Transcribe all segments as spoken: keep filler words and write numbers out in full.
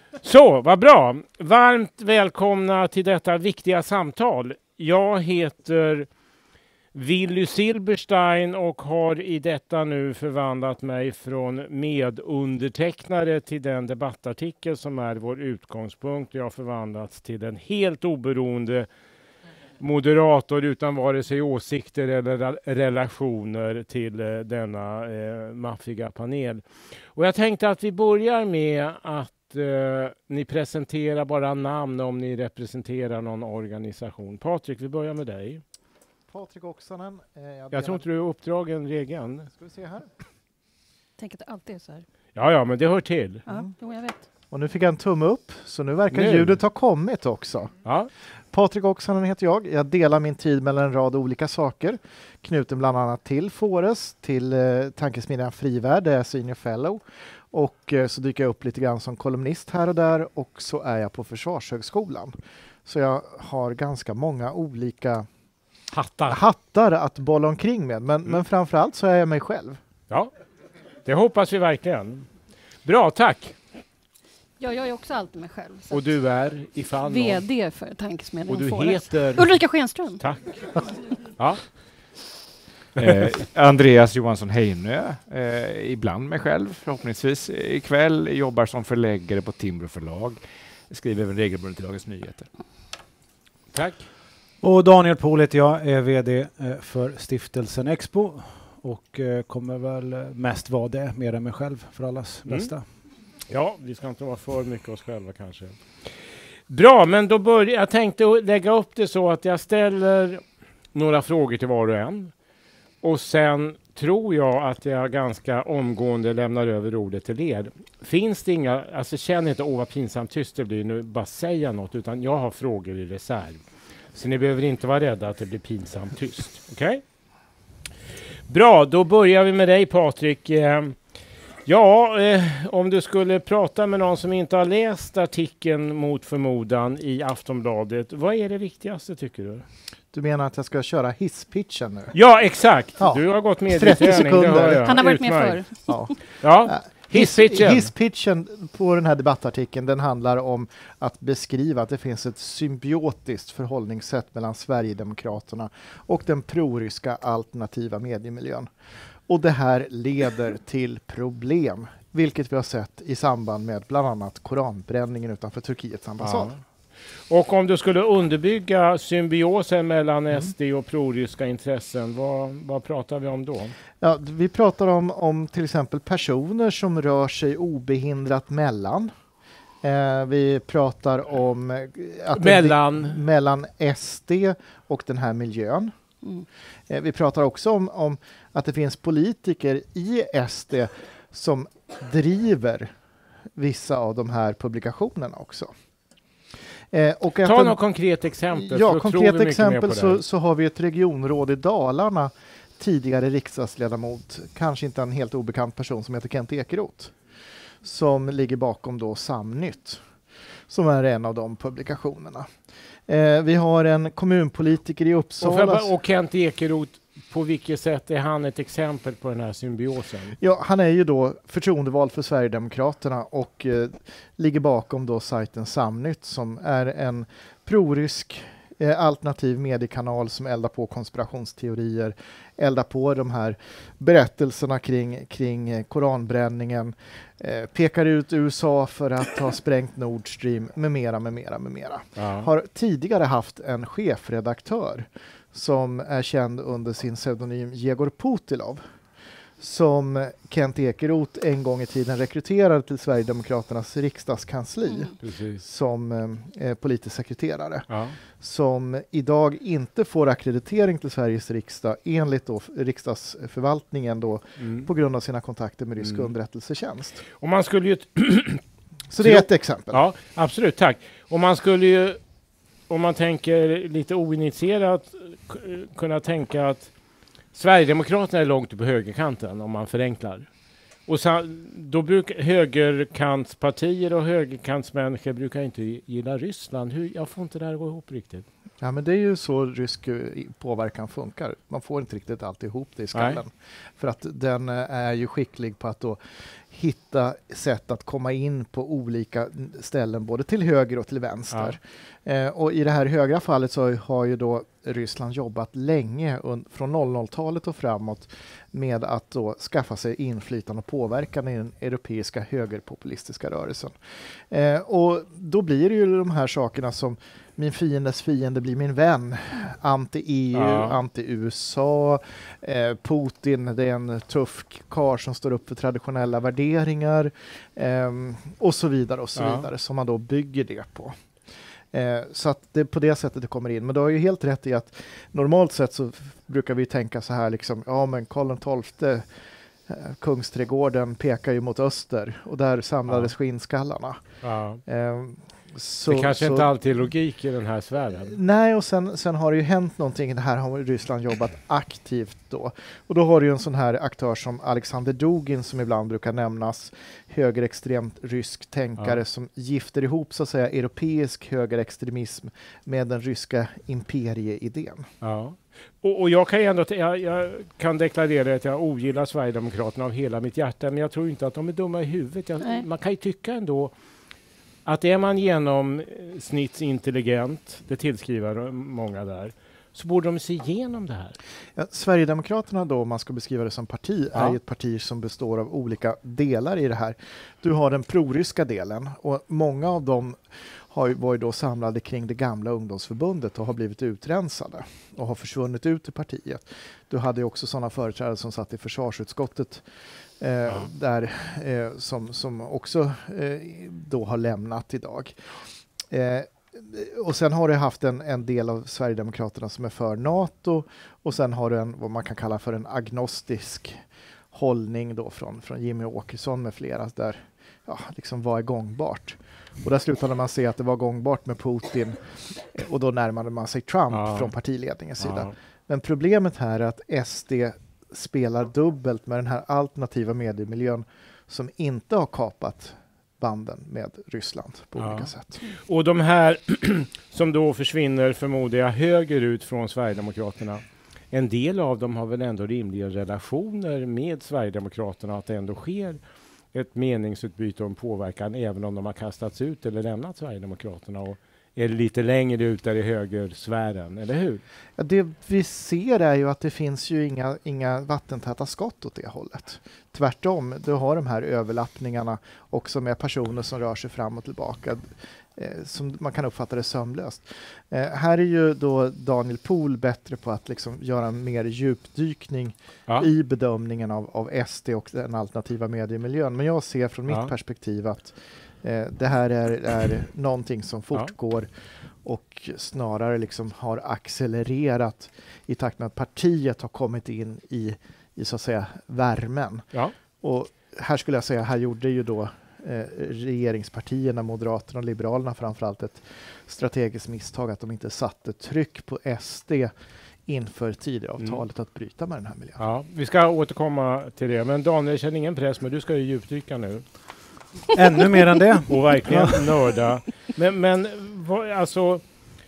Så, vad bra. Varmt välkomna till detta viktiga samtal. Jag heter Willy Silberstein och har i detta nu förvandlat mig från medundertecknare till den debattartikel som är vår utgångspunkt. Jag har förvandlats till en helt oberoende moderator utan vare sig åsikter eller relationer till eh, denna eh, maffiga panel. Och jag tänkte att vi börjar med att eh, ni presenterar bara namn om ni representerar någon organisation. Patrik, vi börjar med dig. Patrik Oksanen. Eh, jag jag tror inte du är uppdragen regeln. Ska vi se här. Tänk att det alltid är så här. Ja, ja, men det hör till. Ja, mm. jo, jag vet. Och nu fick jag en tumme upp, så nu verkar nu. ljudet ha kommit också. Ja. Patrik Oksanen heter jag. Jag delar min tid mellan en rad olika saker. Knuten bland annat till Fores, till eh, Tankesmedjan Frivärd, där jag är senior fellow. Och eh, så dyker jag upp lite grann som kolumnist här och där. Och så är jag på Försvarshögskolan. Så jag har ganska många olika hattar, hattar att bolla omkring med. Men, mm. men framförallt så är jag mig själv. Ja, det hoppas vi verkligen. Bra, tack. Ja, jag är också alltid mig själv. Och du är ifall V D för Tankesmedjan Och du Fores. heter Ulrika Schenström. Tack. Ja. Eh, Andreas Johansson Heinö, eh, ibland mig själv, förhoppningsvis ikväll, jobbar som förläggare på Timbro förlag, skriver även regelbundet till Dagens Nyheter. Tack. Och Daniel Pohl heter jag, är V D för stiftelsen Expo och kommer väl mest vara det, mer än mig själv, för allas mm. bästa. Ja, vi ska inte vara för mycket oss själva kanske. Bra, men då börjar jag tänkte lägga upp det så att jag ställer några frågor till var och en. Och sen tror jag att jag ganska omgående lämnar över ordet till er. Finns det inga, alltså känn inte åh vad pinsamt tyst det blir nu, bara säga något, utan jag har frågor i reserv. Så ni behöver inte vara rädda att det blir pinsamt tyst. Okej? Okay? Bra, då börjar vi med dig Patrik. Eh, ja, eh, om du skulle prata med någon som inte har läst artikeln mot förmodan i Aftonbladet, vad är det viktigaste tycker du? Du menar att jag ska köra hisspitchen nu? Ja, exakt. Ja. Du har gått med i trettio träning, sekunder. det hör jag. Han har varit Utmärkt. med förr. Ja. Ja. Hisspitchen. Hisspitchen på den här debattartikeln, den handlar om att beskriva att det finns ett symbiotiskt förhållningssätt mellan Sverigedemokraterna och den proryska alternativa mediemiljön. Och det här leder till problem, vilket vi har sett i samband med bland annat koranbränningen utanför Turkiets ambassad. Ja. Och om du skulle underbygga symbiosen mellan mm. S D och proryska intressen, vad, vad pratar vi om då? Ja, vi pratar om, om till exempel personer som rör sig obehindrat mellan. Eh, vi pratar om att mellan. Det, mellan S D och den här miljön. Mm. Eh, vi pratar också om, om att det finns politiker i S D som driver vissa av de här publikationerna också. Eh, och Ta något en, konkret exempel. Ja, konkret exempel så, så har vi ett regionråd i Dalarna, tidigare riksdagsledamot, kanske inte en helt obekant person som heter Kent Ekeroth, som ligger bakom då Samnytt, som är en av de publikationerna. Eh, vi har en kommunpolitiker i Uppsala. Och, och Kent Ekeroth, på vilket sätt är han ett exempel på den här symbiosen? Ja, han är ju då förtroendevald för Sverigedemokraterna och eh, ligger bakom då sajten Samnytt som är en prorysk eh, alternativ mediekanal som eldar på konspirationsteorier, eldar på de här berättelserna kring, kring eh, koranbränningen, eh, pekar ut U S A för att ha sprängt Nord Stream med mera, med mera, med mera. Ja. Har tidigare haft en chefredaktör som är känd under sin pseudonym Jegor Putilov, som Kent Ekeroth en gång i tiden rekryterade till Sverigedemokraternas riksdagskansli mm. som eh, politisk sekreterare. Ja. Som idag inte får akkreditering till Sveriges riksdag enligt då riksdagsförvaltningen då mm. på grund av sina kontakter med rysk mm. underrättelsetjänst. Och man skulle ju Så det är ett exempel. Ja, absolut, tack. Och man skulle ju, om man tänker lite oinitierat, kunna tänka att Sverigedemokraterna är långt på högerkanten om man förenklar. Och så, då brukar högerkantspartier och högerkantsmänniskor brukar inte gilla Ryssland. Hur, jag får inte det här att gå ihop riktigt. Ja, men det är ju så rysk påverkan funkar. Man får inte riktigt alltid ihop det i skallen. Nej. För att den är ju skicklig på att då hitta sätt att komma in på olika ställen, både till höger och till vänster. Ja. Eh, och i det här högra fallet så har ju då Ryssland jobbat länge, un- från noll noll-talet och framåt, med att då skaffa sig inflytande och påverkan i den europeiska högerpopulistiska rörelsen. Eh, och då blir det ju de här sakerna som min fiendes fiende blir min vän. Anti-E U, ja. anti-U S A, eh, Putin, det är en tuff karl som står upp för traditionella värderingar eh, och så vidare och så ja. vidare, som man då bygger det på. Eh, så att det är på det sättet det kommer in. Men du har ju helt rätt i att normalt sett så brukar vi tänka så här liksom, ja men Karl den tolfte, eh, Kungsträdgården pekar ju mot öster och där samlades ja. skinnskallarna. Ja. Eh, Så, det kanske så, inte alltid är logik i den här sfären. Nej, och sen, sen har det ju hänt någonting. Det här har Ryssland jobbat aktivt då. Och då har du ju en sån här aktör som Alexander Dugin, som ibland brukar nämnas, högerextremt rysk tänkare, ja. som gifter ihop så att säga europeisk högerextremism med den ryska imperieidén. Ja. Och, och jag kan ändå t- jag, jag kan deklarera att jag ogillar Sverigedemokraterna av hela mitt hjärta, men jag tror inte att de är dumma i huvudet. Jag, man kan ju tycka ändå att är man genomsnittsintelligent, det tillskriver många där, så borde de se igenom det här. Ja, Sverigedemokraterna då, om man ska beskriva det som parti, ja. är ett parti som består av olika delar i det här. Du har den proryska delen, och många av dem har ju varit då samlade kring det gamla ungdomsförbundet och har blivit utrensade och har försvunnit ut i partiet. Du hade ju också sådana företrädare som satt i försvarsutskottet Eh, ja. där, eh, som, som också eh, då har lämnat idag. Eh, och sen har du haft en, en del av Sverigedemokraterna som är för NATO, och sen har du en, vad man kan kalla för en agnostisk hållning då från, från Jimmy Åkesson med flera, där ja, liksom var gångbart. Och där slutade man se att det var gångbart med Putin, och då närmade man sig Trump ja. från partiledningens sida. Ja. Men problemet här är att S D spelar dubbelt med den här alternativa mediemiljön som inte har kapat banden med Ryssland på ja. olika sätt. Och de här som då försvinner, förmodar jag, högerut från Sverigedemokraterna, en del av dem har väl ändå rimliga relationer med Sverigedemokraterna, att det ändå sker ett meningsutbyte och en påverkan även om de har kastats ut eller lämnat Sverigedemokraterna och är lite längre ut där i högersfären, eller hur? Ja, det vi ser är ju att det finns ju inga, inga vattentäta skott åt det hållet. Tvärtom, du har de här överlappningarna också med personer som rör sig fram och tillbaka, eh, som man kan uppfatta det sömlöst. Eh, här är ju då Daniel Pohl bättre på att liksom göra en mer djupdykning ja. i bedömningen av, av S D och den alternativa mediemiljön. Men jag ser från ja. mitt perspektiv att Eh, det här är, är någonting som fortgår ja. och snarare liksom har accelererat i takt med att partiet har kommit in i, i så att säga värmen. Ja. Och här skulle jag säga, här gjorde ju då eh, regeringspartierna, Moderaterna och Liberalerna framförallt, ett strategiskt misstag att de inte satte tryck på S D inför Tidöavtalet mm. att bryta med den här miljön. Ja, vi ska återkomma till det, men Daniel, känner ingen press, men du ska ju djupdyka nu. Ännu mer än det. Och verkligen nörda. Men, men vad, alltså,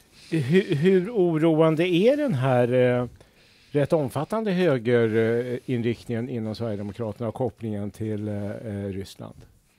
hur, hur oroande är den här eh, rätt omfattande högerinriktningen eh, inom Sverigedemokraterna och kopplingen till eh, Ryssland?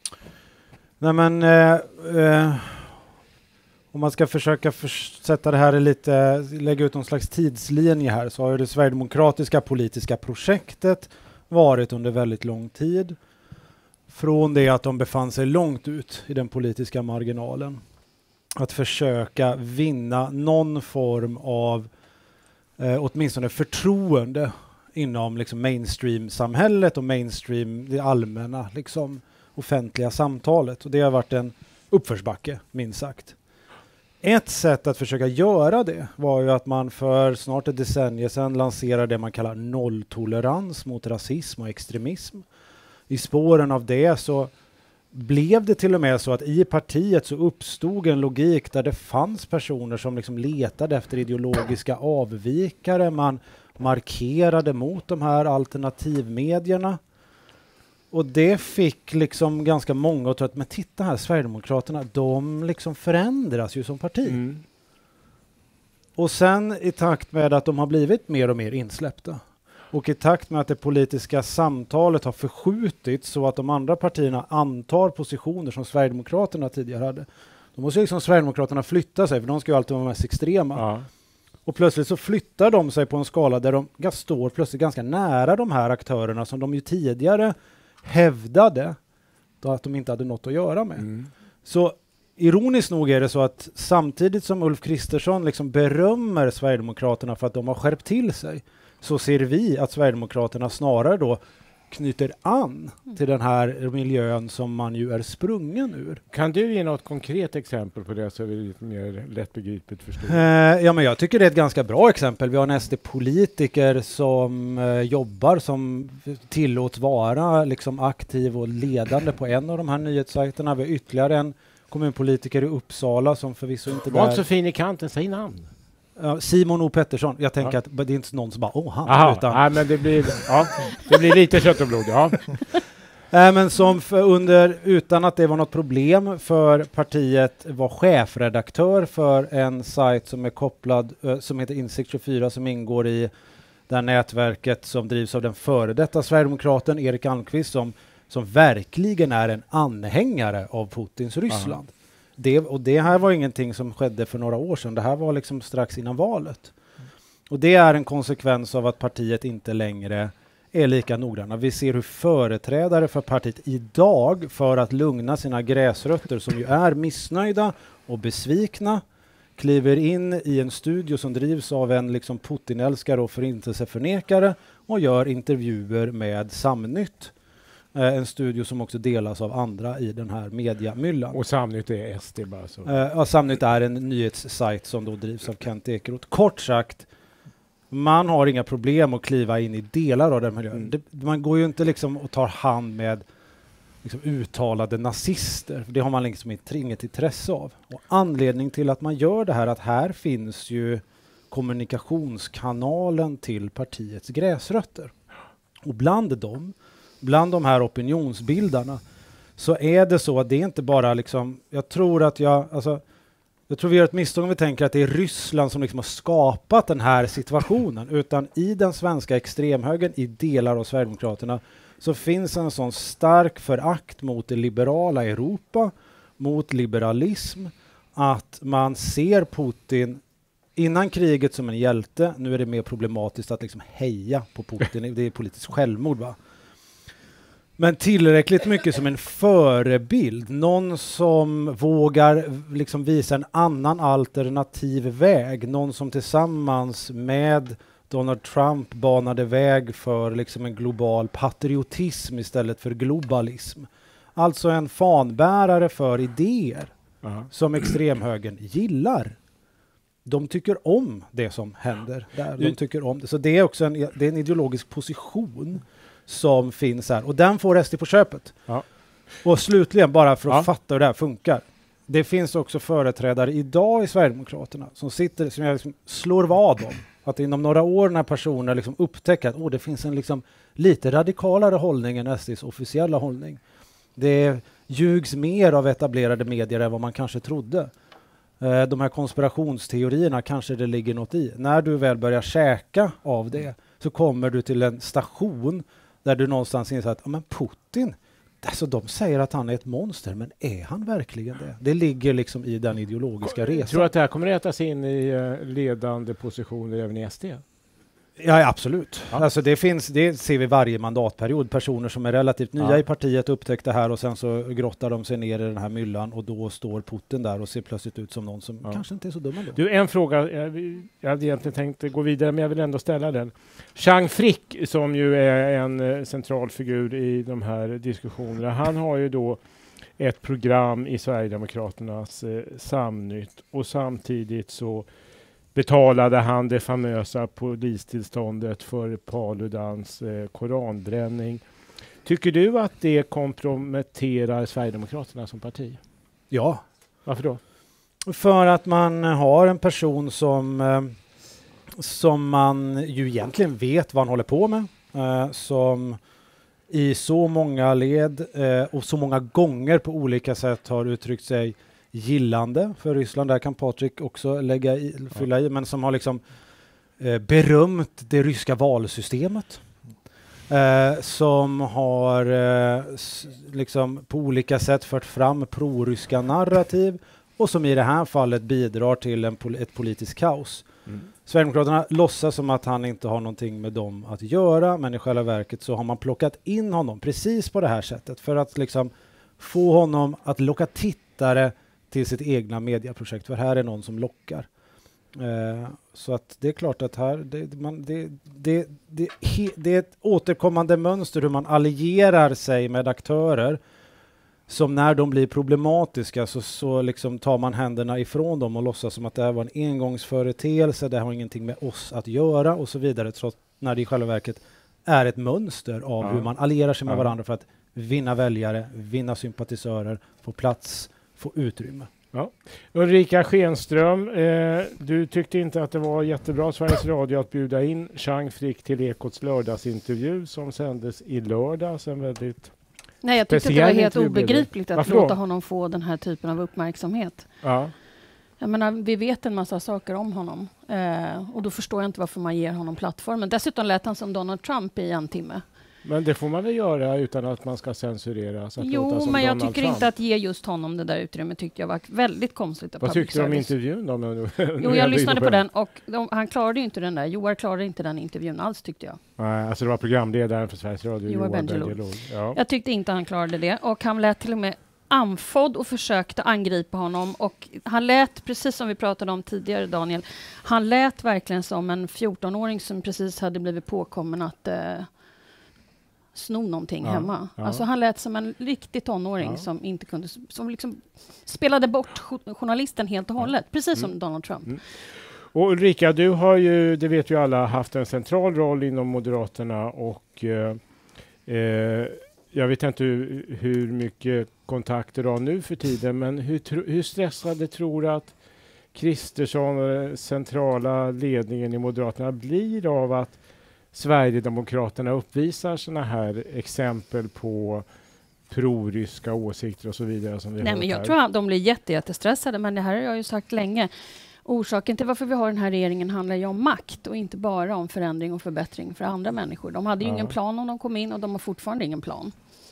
Nej men eh, eh, om man ska försöka för- sätta det här i lite, lägga ut någon slags tidslinje här, så har ju det sverigedemokratiska politiska projektet varit under väldigt lång tid. Från det att de befann sig långt ut i den politiska marginalen. Att försöka vinna någon form av eh, åtminstone förtroende inom liksom mainstream-samhället och mainstream, det allmänna liksom, offentliga samtalet. Och det har varit en uppförsbacke, minst sagt. Ett sätt att försöka göra det var ju att man för snart ett decennium sedan lanserade det man kallar nolltolerans mot rasism och extremism. I spåren av det så blev det till och med så att i partiet så uppstod en logik där det fanns personer som liksom letade efter ideologiska avvikare. Man markerade mot de här alternativmedierna. Och det fick liksom ganska många att tro att men titta här, Sverigedemokraterna, de liksom förändras ju som parti. Mm. Och sen i takt med att de har blivit mer och mer insläppta Och i takt med att det politiska samtalet har förskjutits så att de andra partierna antar positioner som Sverigedemokraterna tidigare hade, då måste liksom Sverigedemokraterna flytta sig, för de ska ju alltid vara mest extrema. Ja. Och plötsligt så flyttar de sig på en skala där de ga- står plötsligt ganska nära de här aktörerna som de ju tidigare hävdade då att de inte hade något att göra med. Mm. Så ironiskt nog är det så att samtidigt som Ulf Kristersson liksom berömmer Sverigedemokraterna för att de har skärpt till sig, så ser vi att Sverigedemokraterna snarare då knyter an till den här miljön som man ju är sprungen ur. Kan du ge något konkret exempel på det så är det lite mer lättbegripligt förstå? Eh, ja, men jag tycker det är ett ganska bra exempel. Vi har en S D-politiker som eh, jobbar, som tillåts vara liksom aktiv och ledande på en av de här nyhetssajterna. Vi har ytterligare en kommunpolitiker i Uppsala som förvisso inte Var inte där... så fin i kanten, säg namn. Ja, Simon O. Pettersson. Jag tänker Ja. att det är inte någon som bara, åh han. Aha, Utan, nej, men det blir, ja, det blir lite kött och blod, ja. äh, men som för under, utan att det var något problem för partiet, var chefredaktör för en sajt som är kopplad, äh, som heter Insikt tjugofyra, som ingår i det här nätverket som drivs av den före detta Sverigedemokraten Erik Almqvist, som, som verkligen är en anhängare av Putins Ryssland. Det, och det här var ingenting som skedde för några år sedan. Det här var liksom strax innan valet. Och det är en konsekvens av att partiet inte längre är lika noggranna. Vi ser hur företrädare för partiet idag, för att lugna sina gräsrötter som ju är missnöjda och besvikna, kliver in i en studio som drivs av en liksom Putin-älskare och förintelseförnekare och gör intervjuer med Samnytt. Eh, en studio som också delas av andra i den här mediamyllan. Och Samnytt är S D bara så. Eh, ja, Samnytt är en nyhetssajt som då drivs av Kent Ekeroth. Kort sagt, man har inga problem att kliva in i delar av den miljön. Mm. Det, man går ju inte liksom och tar hand med liksom uttalade nazister. Det har man liksom inte, inget intresse av. Och anledning till att man gör det här, att här finns ju kommunikationskanalen till partiets gräsrötter. Och bland dem, bland de här opinionsbildarna, så är det så att det är inte bara liksom, jag tror att jag, alltså, jag tror vi gör ett misstag om vi tänker att det är Ryssland som liksom har skapat den här situationen, utan i den svenska extremhögern, i delar av Sverigedemokraterna, så finns en sån stark förakt mot det liberala Europa, mot liberalism, att man ser Putin innan kriget som en hjälte. Nu är det mer problematiskt att liksom heja på Putin. Det är politiskt självmord, va? Men tillräckligt mycket som en förebild. Någon som vågar liksom visa en annan alternativ väg. Någon som tillsammans med Donald Trump banade väg för liksom en global patriotism istället för globalism. Alltså en fanbärare för idéer Uh-huh. som extremhögern gillar. De tycker om det som händer där. De tycker om det. Så det är också en, det är en ideologisk position som finns här. Och den får S D på köpet. Ja. Och slutligen, bara för att Ja. fatta hur det här funkar. Det finns också företrädare idag i Sverigedemokraterna som sitter, som jag liksom slår vad om. Att inom några år när personer liksom upptäcker att oh, det finns en liksom lite radikalare hållning än S D:s officiella hållning. Det ljugs mer av etablerade medier än vad man kanske trodde. Eh, de här konspirationsteorierna kanske det ligger något i. När du väl börjar käka av det så kommer du till en station där du någonstans inser att men Putin, alltså de säger att han är ett monster, men är han verkligen det? Det ligger liksom i den ideologiska resan. Tror du att det här kommer att äta sig in i uh, ledande positioner även i S D? Ja, absolut. Ja. Alltså det finns, det ser vi varje mandatperiod. Personer som är relativt nya Ja. i partiet upptäckte det här och sen så grottar de sig ner i den här myllan och då står Putin där och ser plötsligt ut som någon som Ja. kanske inte är så dum ändå. Du, en fråga. Jag, jag hade egentligen tänkt gå vidare, men jag vill ändå ställa den. Chang Frick, som ju är en uh, central figur i de här diskussionerna, han har ju då ett program i Sverigedemokraternas uh, Samnytt och samtidigt så betalade han det famösa polistillståndet för Paludans eh, koranbränning. Tycker du att det komprometterar Sverigedemokraterna som parti? Ja, Varför då? för att man har en person som, eh, som man ju egentligen vet vad han håller på med. Eh, som i så många led eh, och så många gånger på olika sätt har uttryckt sig gillande för Ryssland. Där kan Patrik också lägga i, fylla i, men som har liksom eh, berömt det ryska valsystemet. Eh, som har eh, s- liksom på olika sätt fört fram proryska narrativ och som i det här fallet bidrar till en pol- ett politiskt kaos. Mm. Sverigedemokraterna låtsas som att han inte har någonting med dem att göra, men i själva verket så har man plockat in honom precis på det här sättet för att liksom få honom att locka tittare till sitt egna medieprojekt, för här är någon som lockar. Eh, så att det är klart att här det, man, det, det, det, he, det är ett återkommande mönster hur man allierar sig med aktörer som när de blir problematiska så, så liksom tar man händerna ifrån dem och låtsas som att det här var en engångsföreteelse, det har ingenting med oss att göra och så vidare, trots när det i själva verket är ett mönster av Ja. hur man allierar sig med Ja. varandra för att vinna väljare, vinna sympatisörer, få plats, få utrymme. Ulrika Schenström, eh, du tyckte inte att det var jättebra Sveriges Radio att bjuda in Chang Frick till Ekots lördagsintervju som sändes i lördags. En väldigt... Nej, jag tyckte att det Speciell var helt intervju blev det. obegripligt att Varför då? låta honom få den här typen av uppmärksamhet. Ja. Jag menar, vi vet en massa saker om honom eh, och då förstår jag inte varför man ger honom plattformen. Dessutom lät han som Donald Trump i en timme. Men det får man väl göra utan att man ska censurera? Så att låta Jo, som men jag Donald tycker Trump. inte att ge just honom det där utrymmet tyckte jag var väldigt konstigt. Av Vad public tyckte du om service. intervjun då? Men, Jo, jag lyssnade på den och de, han klarade ju inte den där. Joar klarade inte den intervjun alls tyckte jag. Nej, alltså det var programledaren för Sveriges Radio, Joar Bendjelloul. Bendjelloul. Ja. Jag tyckte inte han klarade det och han lät till och med andfådd och försökte angripa honom och han lät, precis som vi pratade om tidigare Daniel, han lät verkligen som en fjortonåring som precis hade blivit påkommen att eh, sno någonting Ja, hemma. ja. Alltså han lät som en riktig tonåring Ja. som inte kunde, som liksom spelade bort jo- journalisten helt och hållet, precis som Mm. Donald Trump. Mm. Och Ulrika, du har ju, det vet ju alla, haft en central roll inom Moderaterna och eh, eh, jag vet inte hur, hur mycket kontakter du har nu för tiden, men hur, tro, hur stressade tror du att Kristersson och den centrala ledningen i Moderaterna blir av att Sverigedemokraterna uppvisar sådana här exempel på proryska åsikter och så vidare som vi Nej, hört men jag här? tror att de blir jätte, jättestressade, men det här har jag ju sagt länge. Orsaken till varför vi har den här regeringen handlar ju om makt och inte bara om förändring och förbättring för andra människor. De hade ju Ja. ingen plan om de kom in och de har fortfarande ingen plan.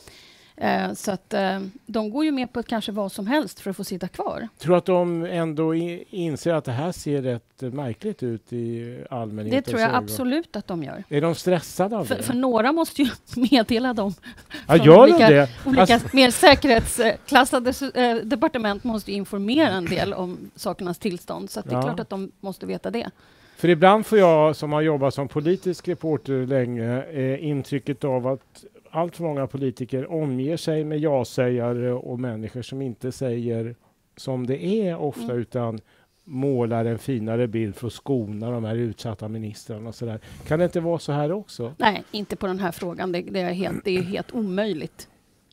Eh, så att eh, de går ju med på att kanske vad som helst för att få sitta kvar. Tror att de ändå i, inser att det här ser rätt märkligt ut i allmänhetens Det tror jag ögon? absolut att de gör. Är de stressade av För, det? för några måste ju meddela dem. Ja, från gör de olika- det? Olika Alltså- mer säkerhetsklassade eh, departement måste ju informera en del om sakernas tillstånd. Så att det är Ja. klart att de måste veta det. För ibland får jag, som har jobbat som politisk reporter länge, eh, intrycket av att allt för många politiker omger sig med ja-sägare och människor som inte säger som det är ofta, Mm. utan målar en finare bild för att skona de här utsatta ministrarna och sådär. Kan det inte vara så här också? Nej, inte på den här frågan. Det, det, är, helt, det är helt omöjligt.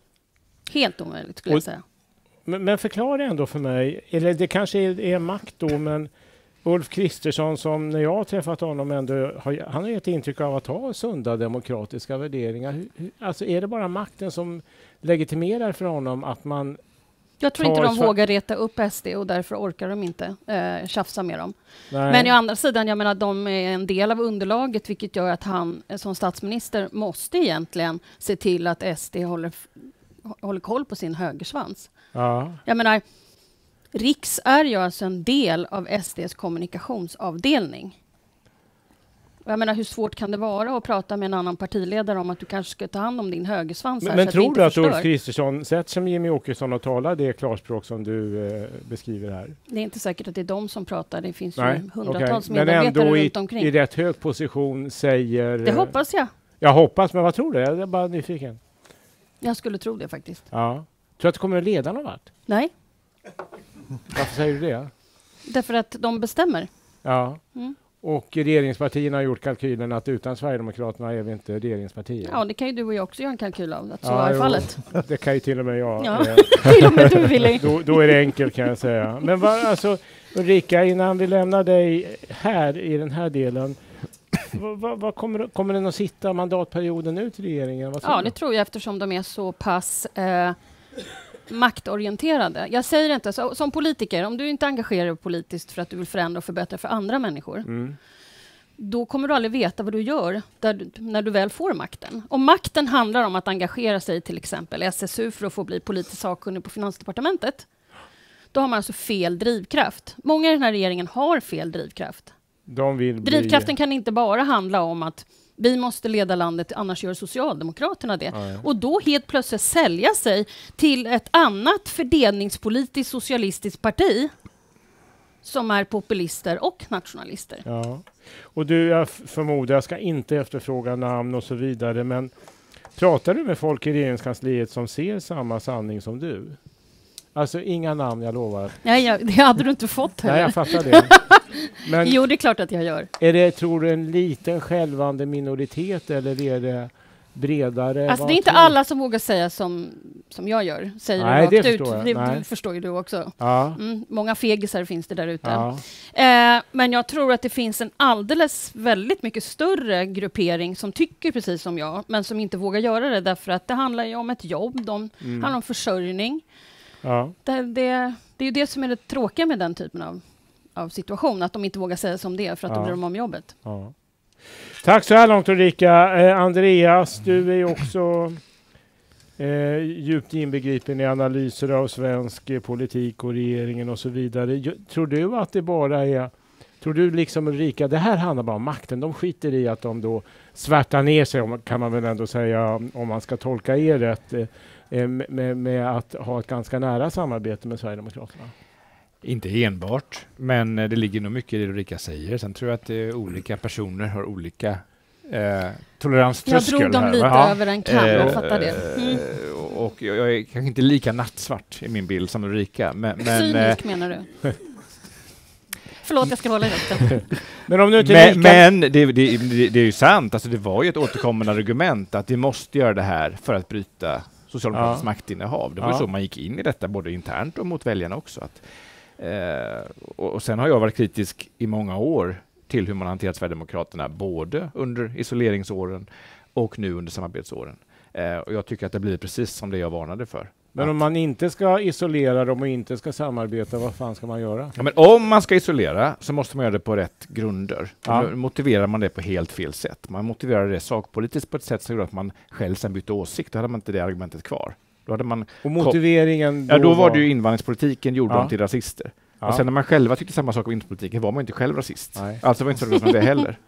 Helt omöjligt skulle Och- jag säga. Men, men förklara ändå för mig, eller det kanske är, är makt då, men Ulf Kristersson som när jag har träffat honom ändå, har, han har gett intryck av att ha sunda demokratiska värderingar. Hur, hur, alltså är det bara makten som legitimerar för honom att man... Jag tror inte tar de sva- vågar reta upp S D och därför orkar de inte eh, tjafsa med dem. Nej. Men å andra sidan, jag menar, de är en del av underlaget, vilket gör att han eh, som statsminister måste egentligen se till att S D håller, f- håller koll på sin högersvans. Ja. Jag menar, Riks är ju alltså en del av S Ds kommunikationsavdelning. Och jag menar, hur svårt kan det vara att prata med en annan partiledare om att du kanske ska ta hand om din högersvans här Men, men så att vi tror inte du att förstör? Ulf Kristersson, sett som Jimmy Åkesson och talar det klarspråk som du eh, beskriver här? Det är inte säkert att det är de som pratar. Det finns Nej, ju hundratals okej. Men medarbetare ändå i, runt omkring. i rätt hög position säger... Det hoppas jag. Jag hoppas, men vad tror du? Jag är bara nyfiken. Jag skulle tro det faktiskt. Ja. Tror du att det kommer att leda någon vart? Nej, Varför säger du det? därför att de bestämmer. Ja. Mm. Och regeringspartierna har gjort kalkylen att utan Sverigedemokraterna är vi inte regeringspartier. Ja, det kan ju du och jag också göra en kalkyl av. Att så Ja, är jo. fallet. Det kan ju till och med jag. Ja. eh, Till och med du, Willy. Då, då är det enkelt kan jag säga. Men vad, alltså, Ulrika, innan vi lämnar dig här i den här delen. Vad, vad, vad kommer, kommer den att sitta mandatperioden ut i regeringen? Vad tror Ja, du? det tror jag eftersom de är så pass eh, maktorienterade. Jag säger inte, så, som politiker, om du inte engagerar dig politiskt för att du vill förändra och förbättra för andra människor, Mm. då kommer du aldrig veta vad du gör där du, när du väl får makten. Om makten handlar om att engagera sig till exempel S S U för att få bli politisk sakkunnig på Finansdepartementet, då har man alltså fel drivkraft. Många i den här regeringen har fel drivkraft. De vill bli... Drivkraften kan inte bara handla om att vi måste leda landet, annars gör Socialdemokraterna det. Ja, ja. Och då helt plötsligt sälja sig till ett annat fördelningspolitiskt socialistiskt parti som är populister och nationalister. Ja. Och du, jag förmodar, jag ska inte efterfråga namn och så vidare, men pratar du med folk i regeringskansliet som ser samma sanning som du? Alltså inga namn, jag lovar. Nej, jag, det hade du inte fått heller. Nej, jag fattar det. Men jo, det är klart att jag gör. är det, tror du, en liten självande minoritet eller är det bredare? Alltså Vad det är inte tror- alla som vågar säga som, som jag gör. Säger Nej, det rakt det ut. förstår jag. Det, Nej. det förstår ju du också. Ja. Mm, många fegisar finns det där ute. Ja. Eh, men jag tror att det finns en alldeles väldigt mycket större gruppering som tycker precis som jag, men som inte vågar göra det därför att det handlar ju om ett jobb, de Mm. handlar om försörjning. Ja. Det, det, det är ju det som är det tråkiga med den typen av, av situation, att de inte vågar säga som det är för att Ja. då blir de om jobbet. Ja. Tack så här långt Ulrika. Eh, Andreas, du är ju också eh, djupt inbegripen i analyser av svensk eh, politik och regeringen och så vidare. Jo, tror du att det bara är, tror du liksom Ulrika, det här handlar bara om makten, de skiter i att de då svärtar ner sig, om, kan man väl ändå säga, om man ska tolka er rätt, eh, med, med att ha ett ganska nära samarbete med Sverigedemokraterna? Inte enbart, men det ligger nog mycket i det Ulrika säger. Sen tror jag att eh, olika personer har olika eh, toleranströskel. Jag drog dem här, lite va? över en kam, jag fattar det. Mm. Eh, och jag, jag är kanske inte lika nattsvart i min bild som Ulrika. Men, men, Cynisk eh, menar du? Förlåt, jag ska hålla i rösten. Men om du inte men, lika... men det, det, det, det är ju sant, alltså det var ju ett återkommande argument att vi måste göra det här för att bryta Socialdemokraternas Ja. maktinnehav. Det var ju Ja. så man gick in i detta, både internt och mot väljarna också. Att, eh, och, och sen har jag varit kritisk i många år till hur man hanterat Sverigedemokraterna, både under isoleringsåren och nu under samarbetsåren. Eh, och jag tycker att det blir precis som det jag varnade för. Men Att- om man inte ska isolera dem och inte ska samarbeta, vad fan ska man göra? Ja, men om man ska isolera så måste man göra det på rätt grunder. Ja. Nu motiverar man det på helt fel sätt. Man motiverar det sakpolitiskt på ett sätt som gör att man själv sen bytte åsikt. Då hade man inte det argumentet kvar. Då hade man... Och motiveringen Ja, då var det ju invandringspolitiken gjorde Ja. dem till rasister. Ja. Och sen när man själva tyckte samma sak om invandringspolitiken var man inte själv rasist. Nej. Alltså var inte så roligt med det heller.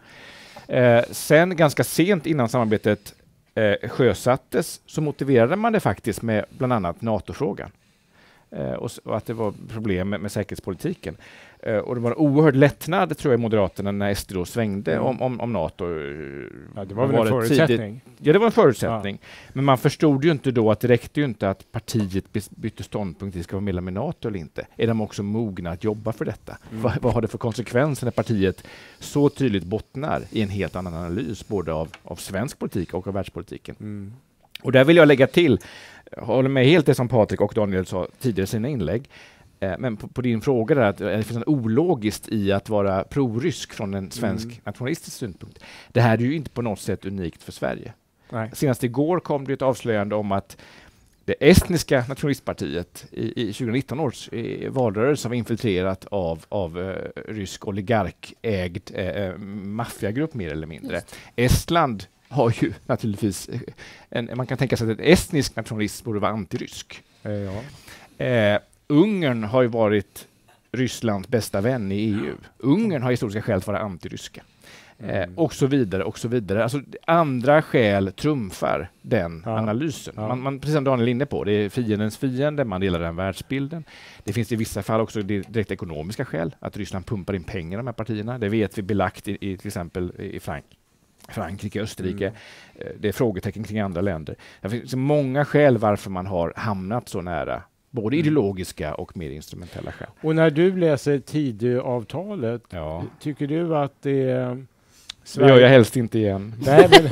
Eh, sen ganska sent innan samarbetet eh, sjösattes så motiverade man det faktiskt med bland annat NATO-frågan. Eh, och, s- och att det var problem med, med säkerhetspolitiken. Eh, och det var en oerhörd lättnad, tror jag, i Moderaterna när S D då svängde Mm. om, om, om NATO. Ja, det var väl en det förutsättning. tidigt- Ja, det var en förutsättning. Men man förstod ju inte då att det räckte ju inte att partiet bys- bytte ståndpunkt, det ska vara medlem i NATO eller inte. Är de också mogna att jobba för detta? Mm. Vad, vad har det för konsekvenser när partiet så tydligt bottnar i en helt annan analys, både av, av svensk politik och av världspolitiken? Mm. Och där vill jag lägga till, jag håller med helt det som Patrik och Daniel sa tidigare i sina inlägg, eh, men på, på din fråga där, att det finns en ologiskt i att vara prorysk från en svensk Mm. nationalistisk synpunkt. Det här är ju inte på något sätt unikt för Sverige. Nej. Senast igår kom det ett avslöjande om att det estniska nationalistpartiet i, i tjugonitton års eh, valrörelse var infiltrerat av, av eh, rysk oligarkägd eh, maffiagrupp mer eller mindre. Estland har ju naturligtvis, eh, en, man kan tänka sig att en estnisk nationalist borde vara antirysk. Eh, ja. Eh, Ungern har ju varit Rysslands bästa vän i E U. Ungern har historiska skäl för att vara antiryska. Eh, Mm. och så vidare, och så vidare. Alltså, andra skäl trumfar den Ja. analysen. Ja. Man, man, precis som Daniel är inne på, det är fiendens fiende, man delar den världsbilden. Det finns i vissa fall också direkt ekonomiska skäl, att Ryssland pumpar in pengar i de här partierna. Det vet vi belagt i, i till exempel i Frank Frankrike, Österrike. Mm. Eh, Det är frågetecken kring andra länder. Det finns många skäl varför man har hamnat så nära, både Mm. ideologiska och mer instrumentella skäl. Och när du läser Tidöavtalet, Ja. tycker du att det är... Det gör jag helst inte igen. Nej, men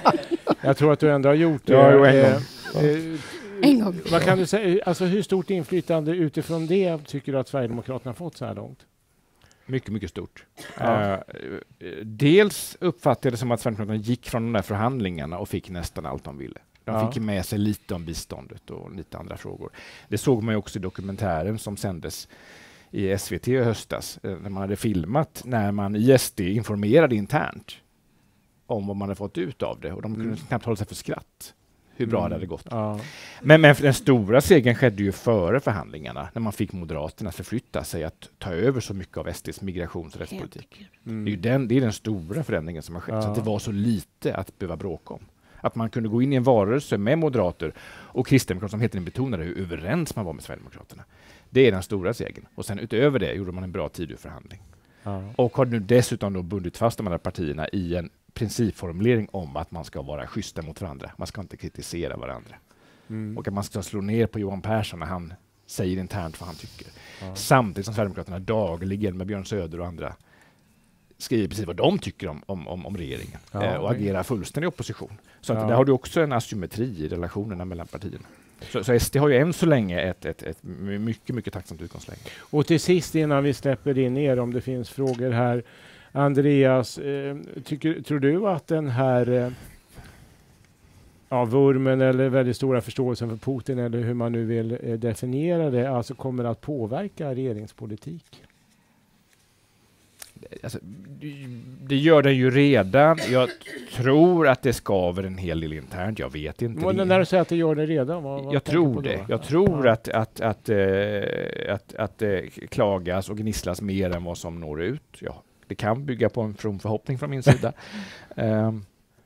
jag tror att du ändå har gjort det. Ja, jo, en Eh, gång. eh, En gång. Vad kan du säga, alltså hur stort inflytande utifrån det tycker du att Sverigedemokraterna har fått så här långt? Mycket, mycket stort. Ja. Eh, dels uppfattade jag det som att Sverigedemokraterna gick från de där förhandlingarna och fick nästan allt de ville. De Ja. fick med sig lite om biståndet och lite andra frågor. Det såg man ju också i dokumentären som sändes i S V T i höstas eh, när man hade filmat när man i S D informerade internt om vad man hade fått ut av det och de kunde mm. knappt hålla sig för skratt. Hur bra mm. det hade gått. Ja. Men, men den stora segern skedde ju före förhandlingarna när man fick Moderaterna förflytta sig att ta över så mycket av S D:s migrations- och rättspolitik. Mm. Det, är ju den, det är den stora förändringen som har skett. Ja. Så att det var så lite att behöva bråka om. Att man kunde gå in i en varelse med moderater och kristdemokrater som heter betonade hur överens man var med Sverigedemokraterna. Det är den stora segern. Och sen utöver det gjorde man en bra Tidöförhandling. Ja. Och har nu dessutom då bundit fast de här partierna i en principformulering om att man ska vara schyssta mot varandra. Man ska inte kritisera varandra. Mm. Och att man ska slå ner på Johan Persson när han säger internt vad han tycker. Ja. Samtidigt som Sverigedemokraterna dagligen med Björn Söder och andra skriver precis vad de tycker om, om, om, om regeringen ja, eh, och agerar fullständig opposition. Så att ja. Där har du också en asymmetri i relationerna mellan partierna. Så, så S D har ju än så länge ett, ett, ett mycket, mycket tacksamt utgångsläge. Och till sist innan vi släpper in er om det finns frågor här. Andreas, eh, tycker, tror du att den här eh, ja, vurmen eller väldigt stora förståelsen för Putin eller hur man nu vill eh, definiera det, alltså kommer att påverka regeringspolitik? Alltså, det gör det ju redan. Jag tror att det skaver en hel del internt. Jag vet inte. Men när du säger att det gör det redan? Vad, vad jag tror det. Jag tror ja. att, att, att, äh, att, att äh, klagas och gnisslas mer än vad som når ut. Ja, det kan bygga på en from förhoppning från min sida. um,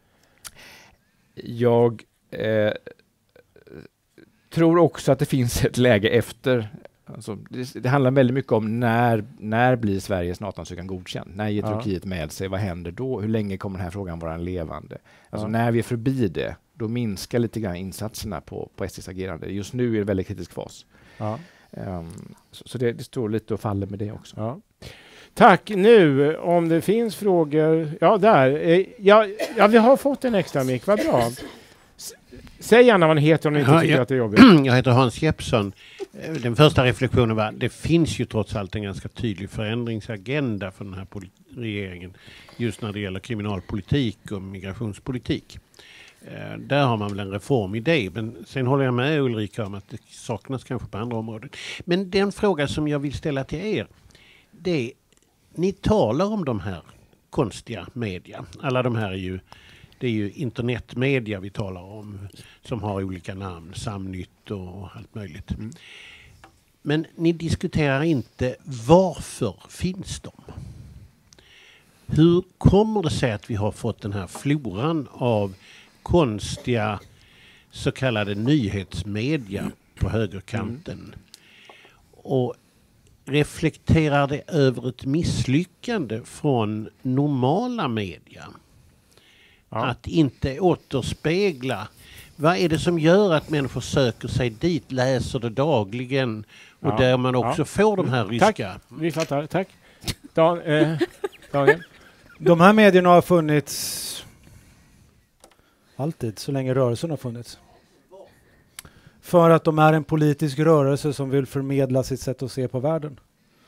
jag äh, tror också att det finns ett läge efter. Alltså, det, det handlar väldigt mycket om när, när blir Sveriges NATO-ansökan godkänd? När ger ja. Turkiet med sig? Vad händer då? Hur länge kommer den här frågan vara levande? Alltså, ja. När vi är förbi det, då minskar lite grann insatserna på, på S D:s agerande. Just nu är det en väldigt kritisk fas. Ja. Um, så så det, det står lite och faller med det också. Ja. Tack. Nu, om det finns frågor... Ja, där. Ja, ja, vi har fått en extra mick. Vad bra. Säg gärna vad ni heter om ni inte ja, tycker jag, att det är jobbigt. Jag heter Hans Jeppsson. Den första reflektionen var det finns ju trots allt en ganska tydlig förändringsagenda för den här regeringen just när det gäller kriminalpolitik och migrationspolitik. Eh, där har man väl en reformidé, men sen håller jag med Ulrika om att det saknas kanske på andra områden. Men den fråga som jag vill ställa till er, det är, ni talar om de här konstiga media. Alla de här är ju Det är ju internetmedia vi talar om som har olika namn, Samnytt och allt möjligt. Mm. Men ni diskuterar inte varför finns de? Hur kommer det sig att vi har fått den här floran av konstiga så kallade nyhetsmedia på högerkanten? Mm. Och reflekterar det över ett misslyckande från normala media? Ja. Att inte återspegla. Vad är det som gör att människor söker sig dit, läser det dagligen och ja. Där man också ja. Får de här ryska... Tack, vi fattar. Tack. Dan, eh, Daniel. De här medierna har funnits alltid, så länge rörelsen har funnits. För att de är en politisk rörelse som vill förmedla sitt sätt att se på världen.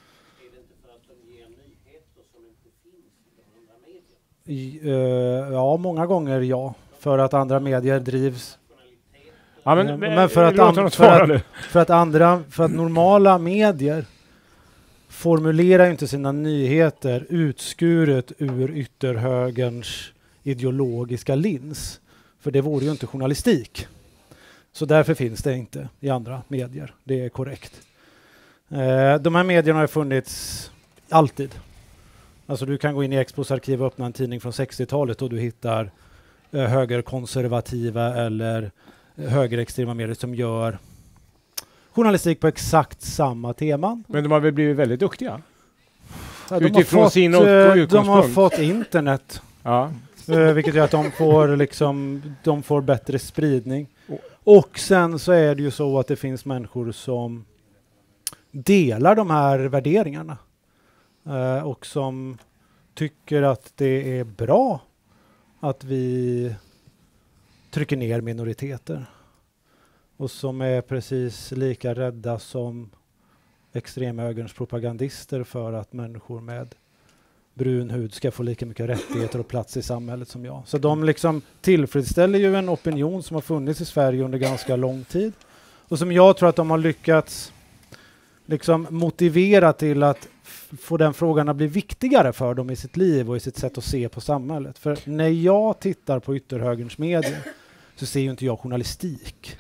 I, uh, ja, många gånger ja. För att andra medier drivs. Ja, men, men, men för, att an, för, att, för att andra, för att normala medier formulerar inte sina nyheter utskuret ur ytterhögerns ideologiska lins. För det vore ju inte journalistik. Så därför finns det inte i andra medier. Det är korrekt. Uh, de här medierna har funnits alltid. Alltså du kan gå in i Expos arkiv och öppna en tidning från sextiotalet och du hittar eh, högerkonservativa eller eh, högerextrema medier som gör journalistik på exakt samma teman. Men de har väl blivit väldigt duktiga? Ja, de, har fått, sin eh, de har fått internet. Ja. Eh, vilket gör att de får, liksom, de får bättre spridning. Oh. Och sen så är det ju så att det finns människor som delar de här värderingarna. Uh, och som tycker att det är bra att vi trycker ner minoriteter. Och som är precis lika rädda som extremhögerns propagandister för att människor med brun hud ska få lika mycket rättigheter och plats i samhället som jag. Så de liksom tillfredsställer ju en opinion som har funnits i Sverige under ganska lång tid. Och som jag tror att de har lyckats liksom motivera till att f- få den frågan att bli viktigare för dem i sitt liv och i sitt sätt att se på samhället. För när jag tittar på ytterhögerns medier så ser ju inte jag journalistik.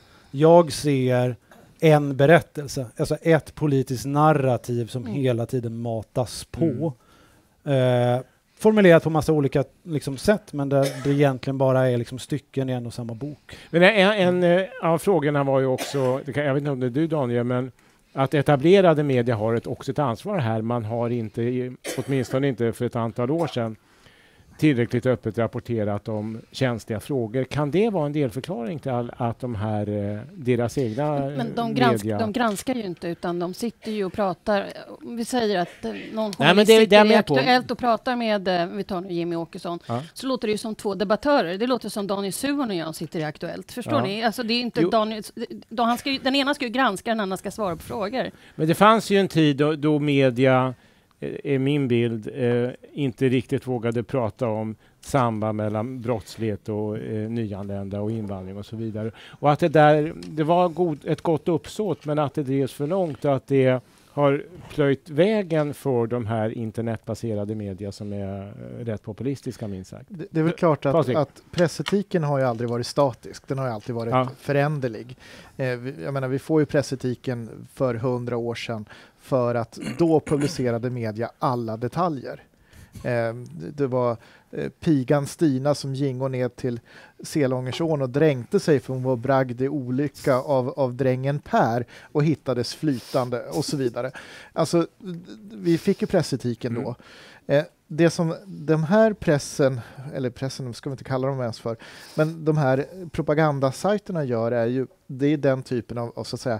Jag ser en berättelse, alltså ett politiskt narrativ som mm. hela tiden matas på. Mm. Eh, formulerat på massa olika liksom, sätt, men det, det egentligen bara är liksom, stycken i en och samma bok. Men en, en av frågorna var ju också, det kan, jag vet inte om det är du Daniel, men att etablerade media har ett, också ett ansvar här. Man har inte, åtminstone inte för ett antal år sedan, tillräckligt öppet rapporterat om känsliga frågor. Kan det vara en delförklaring till all, att de här, deras egna Men de, media... gransk, de granskar ju inte, utan de sitter ju och pratar. Vi säger att någon Nej, men det, sitter det i på. Aktuellt och pratar med, vi tar nu Jimmy Åkesson, ja. så låter det ju som två debattörer. Det låter som Daniel Suhonen och jag sitter i Aktuellt. Förstår ja. ni? Alltså det är inte Daniel, då han ska ju, den ena ska ju granska, den andra ska svara på frågor. Men det fanns ju en tid då, då media, är min bild, eh, inte riktigt vågade prata om samband mellan brottslighet och eh, nyanlända och invandring och så vidare. Och att det där, det var god, ett gott uppsåt, men att det drevs för långt och att det har plöjt vägen för de här internetbaserade media som är eh, rätt populistiska, minst sagt. Det, det är väl klart att, att pressetiken har ju aldrig varit statisk. Den har ju alltid varit ja. föränderlig. Eh, vi, jag menar, vi får ju pressetiken för hundra år sedan för att då publicerade media alla detaljer. Eh, det var eh, pigan Stina som gingo ner till Selångersån och dränkte sig för hon var bragd i olycka av, av drängen Per och hittades flytande och så vidare. Alltså, vi fick ju pressetiken mm. då. Eh, det som de här pressen, eller pressen ska vi inte kalla dem ens för, men de här propagandasajterna gör är ju, det är den typen av, av så att säga,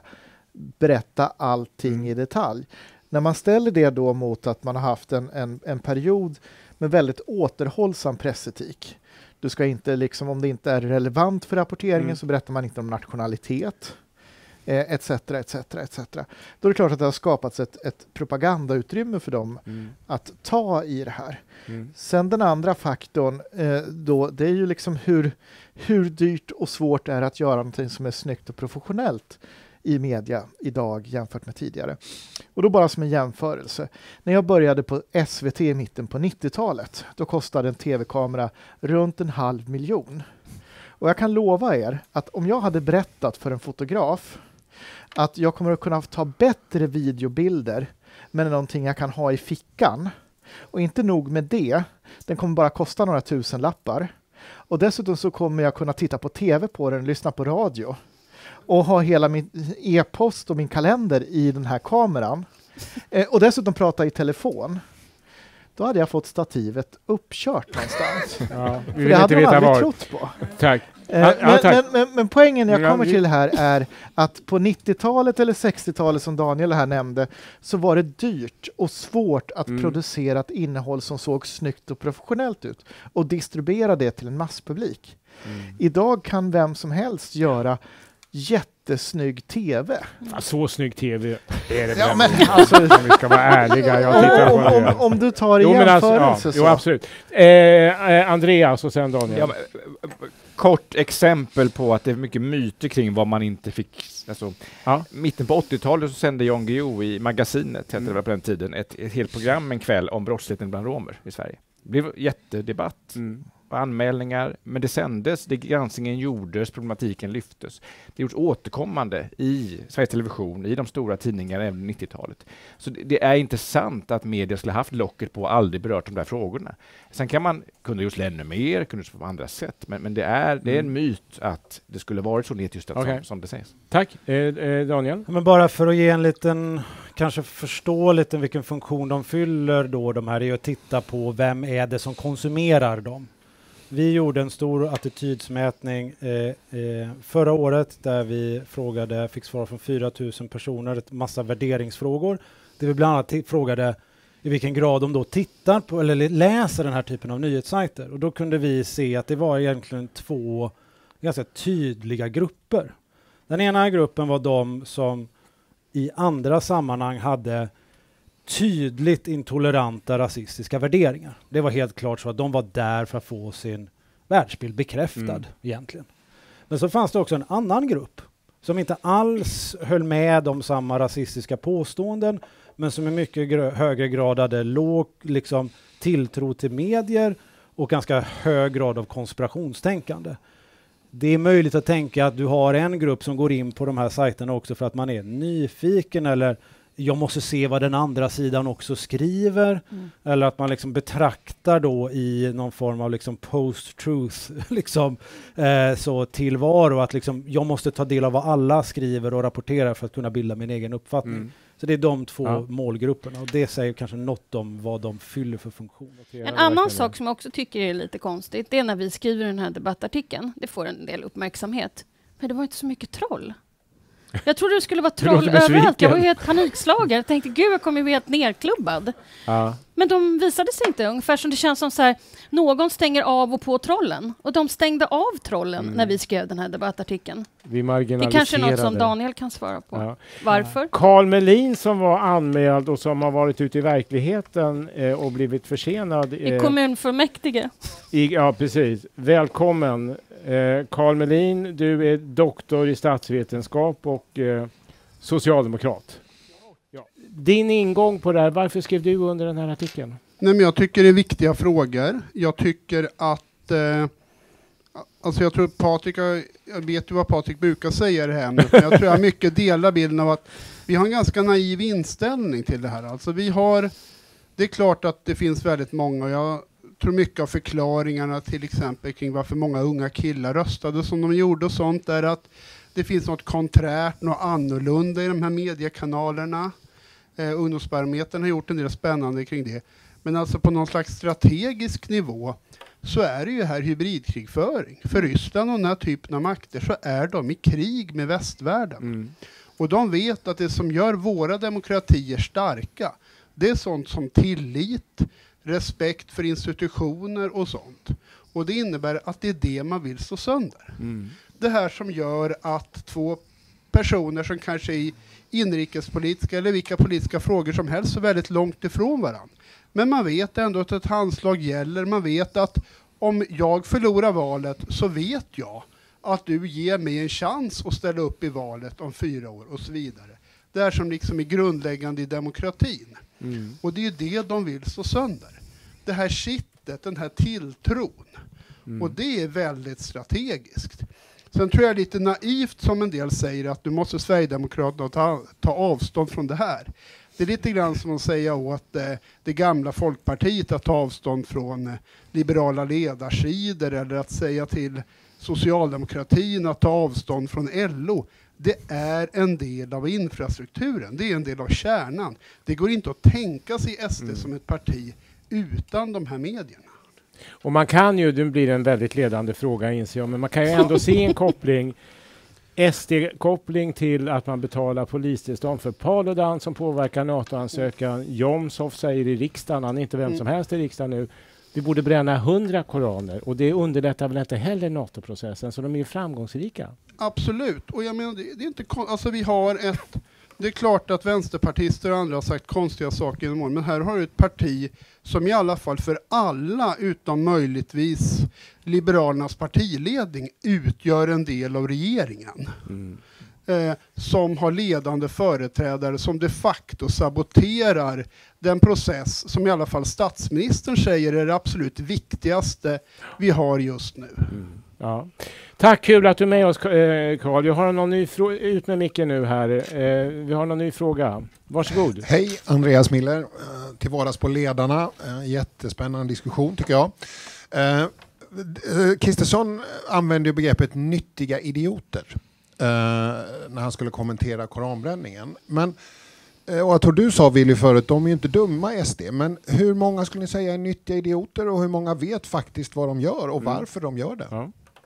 berätta allting mm. i detalj. När man ställer det då mot att man har haft en, en, en period med väldigt återhållsam pressetik. Du ska inte, liksom, om det inte är relevant för rapporteringen mm. så berättar man inte om nationalitet, eh, etc, etc, et cetera. Då är det klart att det har skapats ett, ett propagandautrymme för dem mm. att ta i det här. Mm. Sen den andra faktorn, eh, då, det är ju liksom hur, hur dyrt och svårt det är att göra någonting som är snyggt och professionellt i media idag jämfört med tidigare. Och då bara som en jämförelse. När jag började på S V T i mitten på nittiotalet, då kostade en tv-kamera runt en halv miljon. Och jag kan lova er att om jag hade berättat för en fotograf att jag kommer att kunna ta bättre videobilder med någonting jag kan ha i fickan, och inte nog med det, den kommer bara kosta några tusen lappar. Och dessutom så kommer jag kunna titta på tv på den, lyssna på radio och ha hela min e-post och min kalender i den här kameran. Eh, och dessutom prata i telefon. Då hade jag fått stativet uppkört någonstans. Ja, vi För vill det hade inte de veta aldrig var. trott på. Tack. Eh, ja, men, ja, tack. Men, men, men poängen jag ja, kommer vi... till här är att på nittiotalet eller sextiotalet som Daniel här nämnde så var det dyrt och svårt att mm. producera ett innehåll som såg snyggt och professionellt ut och distribuera det till en masspublik. Mm. Idag kan vem som helst göra jättesnygg tv. Ja, så snygg tv är det. Ja, men alltså, om vi ska vara ärliga. Jag tittar på om, om, om du tar i jo, jämförelse alltså, ja, så. Jo, absolut. Eh, eh, Andreas och sen Daniel. Ja, men, kort exempel på att det är mycket myter kring vad man inte fick. Alltså, ja. Mitten på åttiotalet så sände Jan Guillou i Magasinet, hette mm. det på den tiden, ett, ett helt program en kväll om brottsligheten bland romer i Sverige. Det blev jättedebatt. Mm. Anmälningar, men det sändes, det granskningen gjordes, problematiken lyftes. Det gjordes återkommande i Sveriges Television, i de stora tidningarna även nittiotalet. Så det, det är inte sant att media skulle haft locket på och aldrig berört de där frågorna. Sen kan man, kunde gjort ännu mer, kunde gjort på andra sätt, men, men det, är, det är en myt att det skulle varit så nedtystat okay. som, som det sägs. Tack. Eh, eh, Daniel? Men bara för att ge en liten, kanske förstå lite vilken funktion de fyller då, de här, är att titta på vem är det som konsumerar dem. Vi gjorde en stor attitydsmätning eh, eh, förra året där vi frågade, fick svar från fyra tusen personer, ett massa värderingsfrågor. Där vi bland annat t- frågade i vilken grad de då tittar på eller läser den här typen av nyhetssajter. Och då kunde vi se att det var egentligen två ganska tydliga grupper. Den ena gruppen var de som i andra sammanhang hade tydligt intoleranta rasistiska värderingar. Det var helt klart så att de var där för att få sin världsbild bekräftad mm. egentligen. Men så fanns det också en annan grupp som inte alls höll med om samma rasistiska påståenden, men som i mycket grö- högre grad hade låg liksom, tilltro till medier och ganska hög grad av konspirationstänkande. Det är möjligt att tänka att du har en grupp som går in på de här sajterna också för att man är nyfiken, eller jag måste se vad den andra sidan också skriver, mm. eller att man liksom betraktar då i någon form av liksom post-truth liksom, eh, så tillvaro, att liksom jag måste ta del av vad alla skriver och rapporterar för att kunna bilda min egen uppfattning. Mm. Så det är de två ja. målgrupperna, och det säger kanske något om vad de fyller för funktion. En annan sak som jag också tycker är lite konstigt, det är när vi skriver den här debattartikeln. Det får en del uppmärksamhet. Men det var inte så mycket troll. Jag trodde det skulle vara troll överallt. Jag var helt panikslagen. Jag tänkte, gud, jag kommer bli helt nerklubbad. Ja. Men de visade sig inte, ungefär som det känns som så här, någon stänger av och på trollen. Och de stängde av trollen mm. när vi skrev den här debattartikeln. Vi marginaliserade. Det kanske är något som Daniel kan svara på. Ja. Varför? Carl Melin som var anmäld och som har varit ute i verkligheten eh, och blivit försenad. Eh, I kommunfullmäktige. I, ja, precis. Välkommen. Eh, Carl Melin, du är doktor i statsvetenskap och eh, socialdemokrat. Ja. Din ingång på det här, varför skrev du under den här artikeln? Nej, men jag tycker det är viktiga frågor. Jag tycker att eh, alltså jag tror Patrik, jag, jag vet ju vad Patrik brukar säga i det här ämnet, men jag tror jag mycket delar bilden av att vi har en ganska naiv inställning till det här. Alltså vi har, det är klart att det finns väldigt många, och jag tror mycket av förklaringarna till exempel kring varför många unga killar röstade som de gjorde och sånt, är att det finns något konträrt, något annorlunda i de här mediekanalerna. Eh, Ungdomsbarometern har gjort en del spännande kring det. Men alltså på någon slags strategisk nivå så är det ju här hybridkrigföring. För Ryssland och den här typen av makter så är de i krig med västvärlden. Mm. Och de vet att det som gör våra demokratier starka, det är sånt som tillit, respekt för institutioner och sånt. Och det innebär att det är det man vill slå sönder. Mm. Det här som gör att två personer som kanske är i inrikespolitiska eller vilka politiska frågor som helst så väldigt långt ifrån varandra. Men man vet ändå att ett handslag gäller. Man vet att om jag förlorar valet så vet jag att du ger mig en chans att ställa upp i valet om fyra år och så vidare. Det är som liksom är grundläggande i demokratin. Mm. Och det är ju det de vill slå sönder. Det här kittet, den här tilltron. Mm. Och det är väldigt strategiskt. Sen tror jag lite naivt som en del säger att du måste Sverigedemokraterna ta, ta avstånd från det här. Det är lite grann som att säga åt eh, det gamla Folkpartiet att ta avstånd från eh, liberala ledarsidor, eller att säga till socialdemokratin att ta avstånd från L O. Det är en del av infrastrukturen. Det är en del av kärnan. Det går inte att tänka sig S D mm. som ett parti utan de här medierna. Och man kan ju, det blir en väldigt ledande fråga inser jag, men man kan ju ändå se en koppling, S D-koppling till att man betalar polistillstånd för Paludan som påverkar NATO-ansökan. Jomshof säger i riksdagen, han är inte vem mm. som helst i riksdagen nu, vi borde bränna hundra koraner, och det underlättar väl inte heller NATO-processen, så de är ju framgångsrika. Absolut, och jag menar, det, det är inte kon- alltså vi har ett, det är klart att vänsterpartister och andra har sagt konstiga saker genom åren, men här har du ett parti som i alla fall för alla utom möjligtvis Liberalernas partiledning utgör en del av regeringen. Mm. Eh, som har ledande företrädare som de facto saboterar den process som i alla fall statsministern säger är det absolut viktigaste vi har just nu. Mm. Ja. Tack, kul att du är med oss, Carl. Jag har någon ny fråga, ut med micken nu här. Eh, vi har någon ny fråga. Varsågod. Hej, Andreas Miller. Eh, till vardags på Ledarna. Eh, jättespännande diskussion tycker jag. Eh, Kristersson använde ju begreppet nyttiga idioter eh, när han skulle kommentera koranbränningen. Men, eh, och jag tror du sa, Willy, förut, de är ju inte dumma S D. Men hur många skulle ni säga är nyttiga idioter, och hur många vet faktiskt vad de gör och mm. varför de gör det? Ja.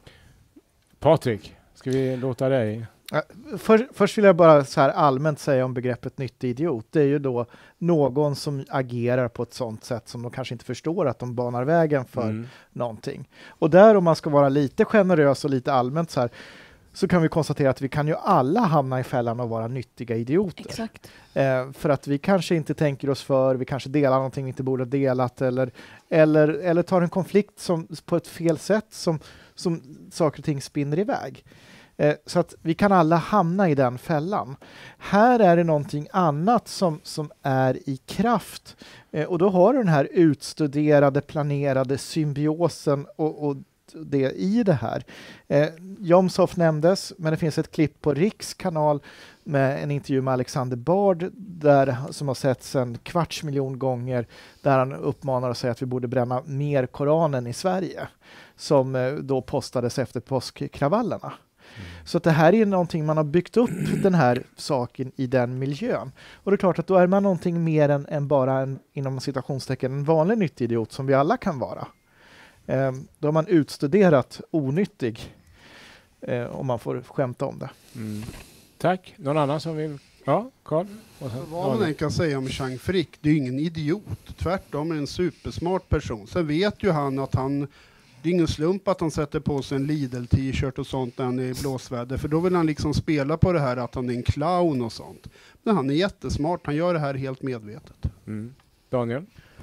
Patrik, ska vi låta dig? För, först vill jag bara så här allmänt säga om begreppet nyttig idiot. Det är ju då någon som agerar på ett sånt sätt som de kanske inte förstår att de banar vägen för mm. någonting. Och där, om man ska vara lite generös och lite allmänt så här, så kan vi konstatera att vi kan ju alla hamna i fällan och vara nyttiga idioter. Exakt. Eh, för att vi kanske inte tänker oss för, vi kanske delar någonting vi inte borde ha delat, eller, eller, eller tar en konflikt som, på ett fel sätt som, som saker och ting spinner iväg. Eh, så att vi kan alla hamna i den fällan. Här är det någonting annat som, som är i kraft. Eh, och då har du den här utstuderade, planerade symbiosen och, och det i det här. Eh, Jomshof nämndes, men det finns ett klipp på Riks kanal med en intervju med Alexander Bard där, som har setts en kvarts miljon gånger, där han uppmanar att säga att vi borde bränna mer Koranen i Sverige, som eh, då postades efter påskkravallerna. Mm. Så att det här är någonting man har byggt upp den här saken i den miljön. Och det är klart att då är man någonting mer än, än bara en, inom citationstecken, en vanlig nyttidiot som vi alla kan vara. Eh, då har man utstuderat onyttig, eh, om man får skämta om det. Mm. Tack. Någon annan som vill? Ja, Carl? Vad man än kan säga om Chang Frick, det är ju ingen idiot. Tvärtom är en supersmart person. Sen vet ju han att han, det är ingen slump att han sätter på sig en Lidl-t-shirt och sånt när han är i blåsväder. För då vill han liksom spela på det här att han är en clown och sånt. Men han är jättesmart, han gör det här helt medvetet. Mm. Daniel?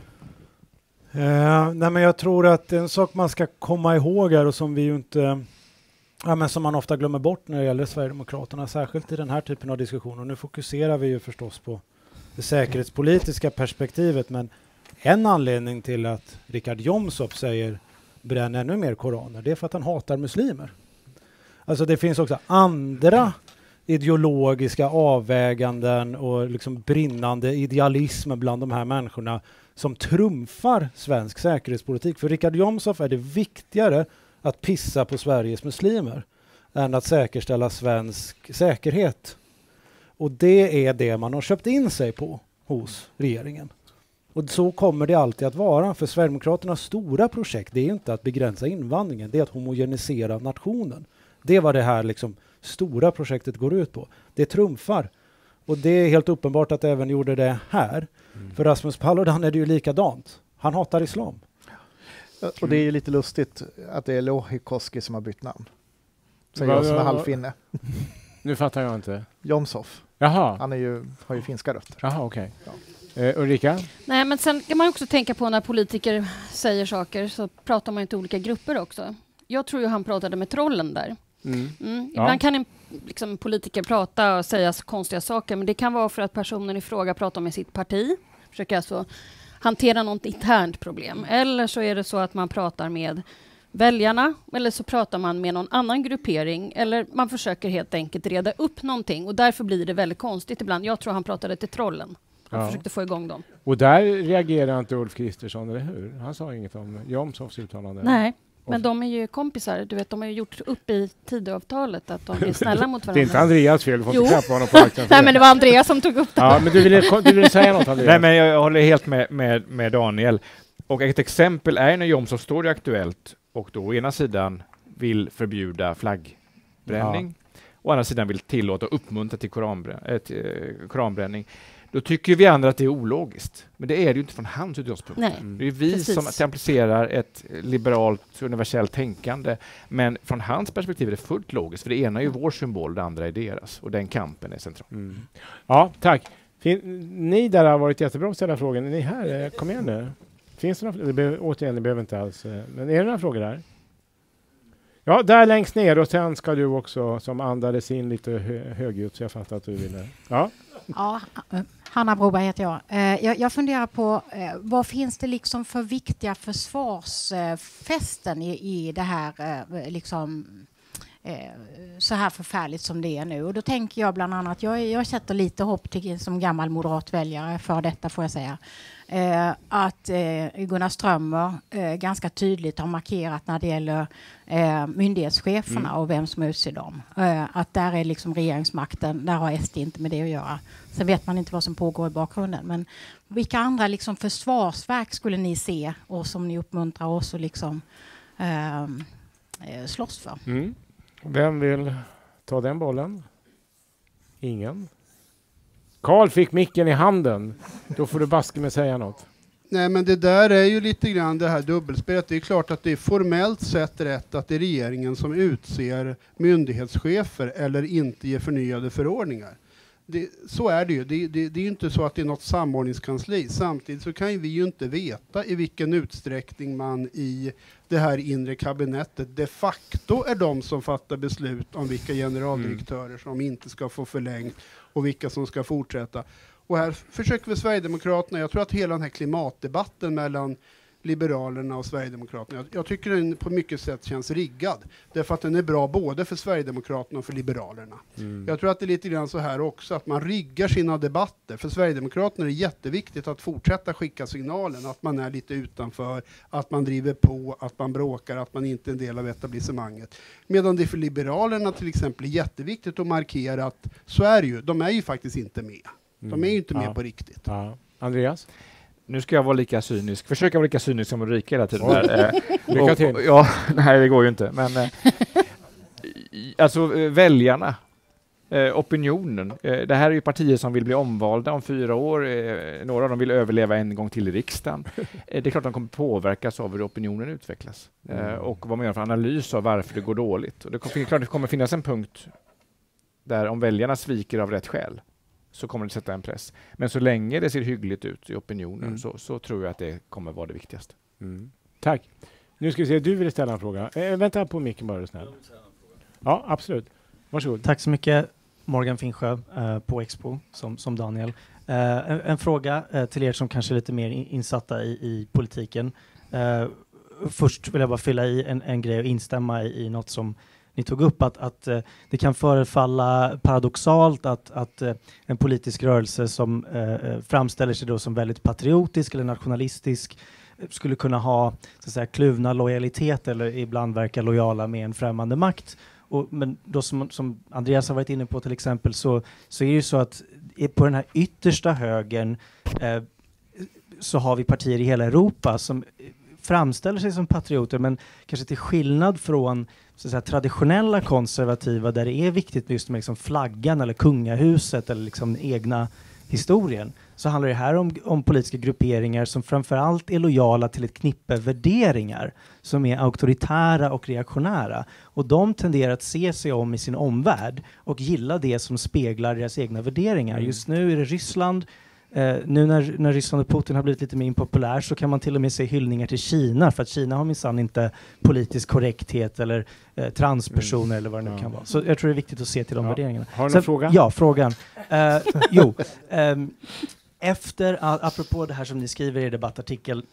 Uh, nej men jag tror att en sak man ska komma ihåg här och som vi ju inte, ja, men som man ofta glömmer bort när det gäller Sverigedemokraterna, särskilt i den här typen av diskussioner. Nu fokuserar vi ju förstås på det säkerhetspolitiska perspektivet, men en anledning till att Richard Jomshof säger bränn ännu mer koraner, det är för att han hatar muslimer. Alltså det finns också andra ideologiska avväganden och liksom brinnande idealism bland de här människorna som trumfar svensk säkerhetspolitik. För Richard Jomshof är det viktigare att pissa på Sveriges muslimer än att säkerställa svensk säkerhet. Och det är det man har köpt in sig på hos regeringen. Och så kommer det alltid att vara. För Sverigedemokraternas stora projekt, det är inte att begränsa invandringen, det är att homogenisera nationen. Det är vad det här liksom stora projektet går ut på. Det trumfar. Och det är helt uppenbart att det även gjorde det här. Mm. För Rasmus Paludan är det ju likadant. Han hatar islam. Och det är ju lite lustigt att det är Lohikoski som har bytt namn. Så jag som är halvfinne. Nu fattar jag inte. Jomshof. Jaha. Han är ju, har ju finska rötter. Jaha, okej. Okay. Ja. Uh, Ulrika? Nej, men sen kan man också tänka på när politiker säger saker så pratar man inte olika grupper också. Jag tror ju han pratade med trollen där. Mm. Mm. Ibland ja. kan en liksom, politiker prata och säga konstiga saker, men det kan vara för att personen i fråga pratar med sitt parti. Försöker alltså hantera något internt problem. Eller så är det så att man pratar med väljarna, eller så pratar man med någon annan gruppering, eller man försöker helt enkelt reda upp någonting. Och därför blir det väldigt konstigt ibland. Jag tror han pratade till trollen. Han ja. försökte få igång dem. Och där reagerar inte Ulf Kristersson, eller hur? Han sa inget om Jomshofs uttalande. Nej. Men de är ju kompisar, du vet, de har ju gjort upp i Tidöavtalet att de är snälla mot varandra. Det är inte Andreas fel, du får inte knappa honom på akten. Nej, men det var Andreas som tog upp det. Ja, men du ville, du ville säga något, Andreas. Nej, men jag, jag håller helt med, med, med Daniel. Och ett exempel är när Jomshof står i Aktuellt och då å ena sidan vill förbjuda flaggbränning, ja. å andra sidan vill tillåta och uppmuntra till koranbrän, äh, till, äh, koranbränning. Då tycker vi andra att det är ologiskt. Men det är det ju inte från hans utgångspunkt. Mm. Det är vi Precis. som templicerar ett liberalt, universellt tänkande. Men från hans perspektiv är det fullt logiskt. För det ena är ju vår symbol, det andra är deras. Och den kampen är central. Mm. Ja, tack. Fin- ni där har varit jättebra att ställa frågor. Är ni här? Kom igen nu. Finns det några, det be- återigen, ni behöver inte alls. Men är det några frågor där? Ja, där längst ner. Och sen ska du också, som andades in lite hö- högljutt, så jag fattar att du ville. Ja. Ja, Hanna Broberg heter jag. Eh, jag. Jag funderar på eh, vad finns det liksom för viktiga försvarsfästen i, i det här eh, liksom eh, så här förfärligt som det är nu. Och då tänker jag bland annat, jag, jag sätter lite hopp till, som gammal moderatväljare för detta får jag säga, eh, att eh, Gunnar Strömmer eh, ganska tydligt har markerat när det gäller eh, myndighetscheferna mm. och vem som utser dem. Eh, att där är liksom regeringsmakten, där har S D inte med det att göra. Sen vet man inte vad som pågår i bakgrunden. Men vilka andra liksom försvarsverk skulle ni se och som ni uppmuntrar oss att liksom, eh, slåss för? Mm. Vem vill ta den bollen? Ingen. Carl fick micken i handen. Då får du baske med säga något. Nej, men det där är ju lite grann det här dubbelspelet. Det är klart att det är formellt sett rätt att det är regeringen som utser myndighetschefer eller inte ger förnyade förordningar. det, så är det ju. Det, det, det är ju inte så att det är något samordningskansli. Samtidigt så kan vi ju inte veta i vilken utsträckning man i det här inre kabinettet de facto är de som fattar beslut om vilka generaldirektörer mm. som inte ska få förlängt och vilka som ska fortsätta. Och här försöker vi Sverigedemokraterna, jag tror att hela den här klimatdebatten mellan Liberalerna och Sverigedemokraterna, jag, jag tycker den på mycket sätt känns riggad. Därför att den är bra både för Sverigedemokraterna och för Liberalerna. Mm. Jag tror att det är lite grann så här också, att man riggar sina debatter. För Sverigedemokraterna är det jätteviktigt att fortsätta skicka signalen att man är lite utanför, att man driver på, att man bråkar, att man inte är en del av etablissemanget. Medan det för Liberalerna till exempel är jätteviktigt att markera att så är det ju, de är ju faktiskt inte med. De är ju inte med ja. på riktigt. Ja. Andreas? Nu ska jag vara lika cynisk. Försöka vara lika cynisk som Ulrika hela tiden. Där. Lycka till. Och, och, ja, nej, det går ju inte. Men eh, alltså eh, väljarna, eh, opinionen. Eh, det här är ju partier som vill bli omvalda om fyra år. Eh, några av dem vill överleva en gång till i riksdagen. Eh, det är klart att de kommer påverkas av hur opinionen utvecklas. Eh, mm. Och vad man gör för analys av varför det går dåligt. Och det kommer, klart det kommer finnas en punkt där om väljarna sviker av rätt skäl, så kommer det sätta en press. Men så länge det ser hyggligt ut i opinionen mm. så, så tror jag att det kommer vara det viktigaste. Mm. Tack. Nu ska vi se, du vill ställa en fråga. Eh, vänta på micken bara snäll. Ja, absolut. Varsågod. Tack så mycket, Morgan Finsjö eh, på Expo, som, som Daniel. Eh, en, en fråga eh, till er som kanske är lite mer in, insatta i, i politiken. Eh, först vill jag bara fylla i en, en grej och instämma i, i något som ni tog upp, att, att uh, det kan förefalla paradoxalt att, att uh, en politisk rörelse som uh, framställer sig då som väldigt patriotisk eller nationalistisk uh, skulle kunna ha så att säga, kluvna lojalitet eller ibland verka lojala med en främmande makt. Och, men då som, som Andreas har varit inne på till exempel, så, så är det ju så att på den här yttersta högern uh, så har vi partier i hela Europa som framställer sig som patrioter, men kanske till skillnad från så att säga, traditionella konservativa där det är viktigt just med liksom flaggan eller kungahuset eller liksom egna historien, så handlar det här om, om politiska grupperingar som framförallt är lojala till ett knippe värderingar som är auktoritära och reaktionära. Och de tenderar att se sig om i sin omvärld och gilla det som speglar deras egna värderingar. Mm. Just nu är det Ryssland. Uh, nu när, när Ryssland och Putin har blivit lite mer impopulär, så kan man till och med se hyllningar till Kina, för att Kina har minsann inte politisk korrekthet eller uh, transpersoner mm. eller vad det nu ja. kan vara. Så jag tror det är viktigt att se till de ja. värderingarna. Har du Sen, någon fråga? Ja, frågan. Uh, jo, um, efter, uh, apropå det här som ni skriver i er debattartikel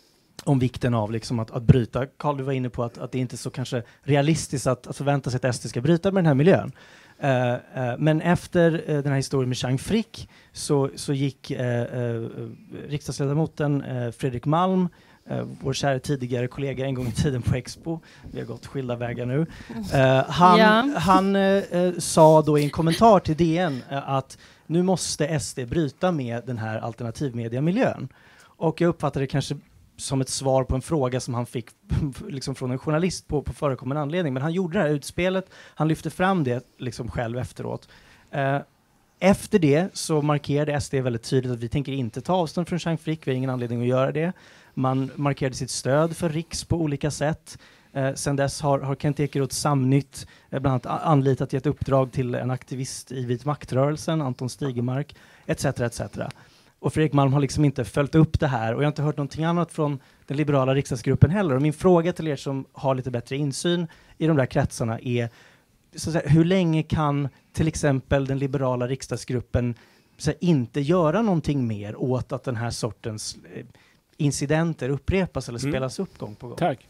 om vikten av liksom att, att bryta. Carl, du var inne på att, att det inte är så kanske realistiskt att, att förvänta sig att S D ska bryta med den här miljön. Uh, uh, men efter uh, den här historien med Jean Frick så, så gick uh, uh, riksdagsledamoten uh, Fredrik Malm, uh, vår kära tidigare kollega en gång i tiden på Expo, vi har gått skilda vägar nu, uh, han, ja. han uh, uh, sa då i en kommentar till D N uh, att nu måste S D bryta med den här alternativmediamiljön. Och jag uppfattade det kanske som ett svar på en fråga som han fick liksom från en journalist på, på förekommande anledning. Men han gjorde det här utspelet, han lyfte fram det liksom själv efteråt. Uh, efter det så markerade S D väldigt tydligt att vi tänker inte ta avstånd från Jean Frick, vi har ingen anledning att göra det. Man markerade sitt stöd för Riks på olika sätt. Uh, sen dess har, har Kent Ekeroth Samnytt uh, bland annat anlitat i ett uppdrag till en aktivist i Vit maktrörelsen, Anton Stigemark, et cetera et cetera. Och Fredrik Malm har liksom inte följt upp det här, och jag har inte hört någonting annat från den liberala riksdagsgruppen heller. Och min fråga till er som har lite bättre insyn i de där kretsarna är så att säga, hur länge kan till exempel den liberala riksdagsgruppen så att säga, inte göra någonting mer åt att den här sortens eh, incidenter upprepas eller mm. spelas upp gång på gång? Tack.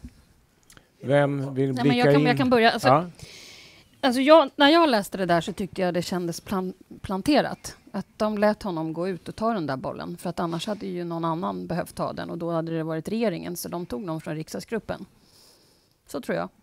Vem vill blicka Nej, men jag kan, in? Jag kan börja. Alltså, ja. alltså jag, när jag läste det där så tyckte jag det kändes plan, planterat. Att de lät honom gå ut och ta den där bollen. För att annars hade ju någon annan behövt ta den. Och då hade det varit regeringen. Så de tog någon från riksdagsgruppen. Så tror jag.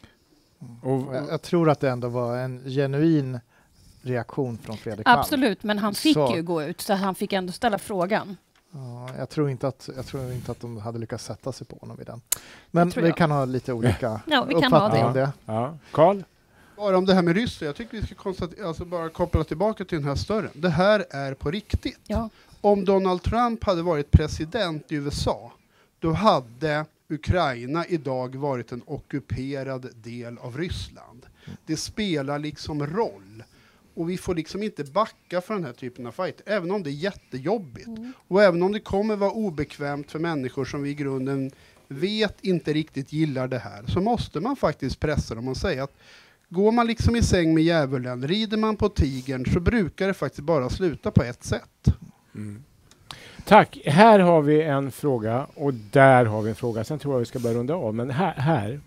Och jag, jag tror att det ändå var en genuin reaktion från Fredrik Malm. Absolut, men han fick så. ju gå ut. Så han fick ändå ställa frågan. Ja, jag, tror inte att, jag tror inte att de hade lyckats sätta sig på honom i den. Men vi kan ha lite olika ja, vi kan ha det. om det. Ja. Carl? Bara om det här med Ryssland, jag tycker vi ska konstatera, alltså bara koppla tillbaka till den här större. Det här är på riktigt. Ja. Om Donald Trump hade varit president i U S A, då hade Ukraina idag varit en ockuperad del av Ryssland. Det spelar liksom roll Och vi får liksom inte backa för den här typen av fight, även om det är jättejobbigt. Mm. Och även om det kommer vara obekvämt för människor som vi i grunden vet inte riktigt gillar det här, så måste man faktiskt pressa dem och säga att går man liksom i säng med djävulen, rider man på tigern, så brukar det faktiskt bara sluta på ett sätt. Mm. Tack. Här har vi en fråga och där har vi en fråga. Sen tror jag vi ska börja runda av. Men här. här.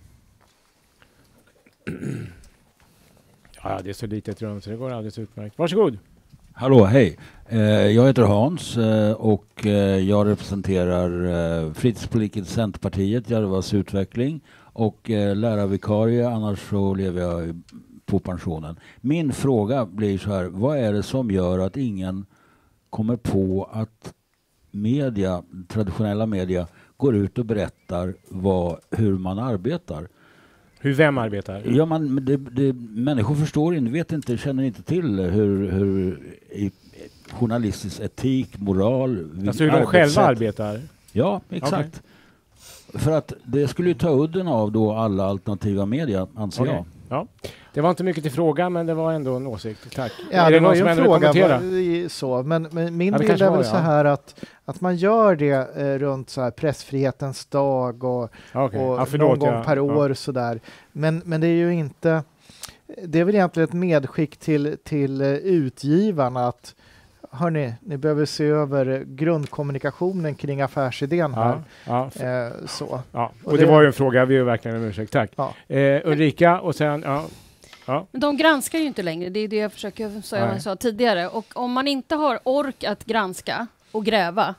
Ja, det är så litet rum så det går alldeles utmärkt. Varsågod. Hallå, hej. Eh, jag heter Hans eh, och eh, jag representerar eh, Fritidspolitiken Centerpartiet, Järvas utveckling och eh, lärarvikarie, annars så lever jag på pensionen. Min fråga blir så här, vad är det som gör att ingen kommer på att media, traditionella media, går ut och berättar vad, hur man arbetar? Hur vem arbetar? Ja, man, det, det, människor förstår inte, vet inte, känner inte till hur, hur i, journalistisk etik, moral... Alltså hur de själva arbetar? Ja, exakt. Okay. För att det skulle ju ta udden av då alla alternativa media, anser okay. jag. Ja. Det var inte mycket till fråga, men det var ändå en åsikt. Tack. Ja, är det, det var någon ju som en fråga. Var, så, men, men min ja, bild är väl så här att, att man gör det eh, runt så här pressfrihetens dag och, okay. och ja, förlåt, någon gång ja. per år. Ja. Så där. Men, men det är ju inte... Det är väl egentligen ett medskick till, till utgivarna att hörni, ni behöver se över grundkommunikationen kring affärsidén här. Ja, ja. Eh, så. Ja. Och, och det, det var ju en fråga, vi är verkligen en ursäkt. Tack. Ja. Eh, Ulrika och sen... Ja. Ja. Men de granskar ju inte längre, det är det jag försöker säga jag sa tidigare. Och om man inte har ork att granska och gräva,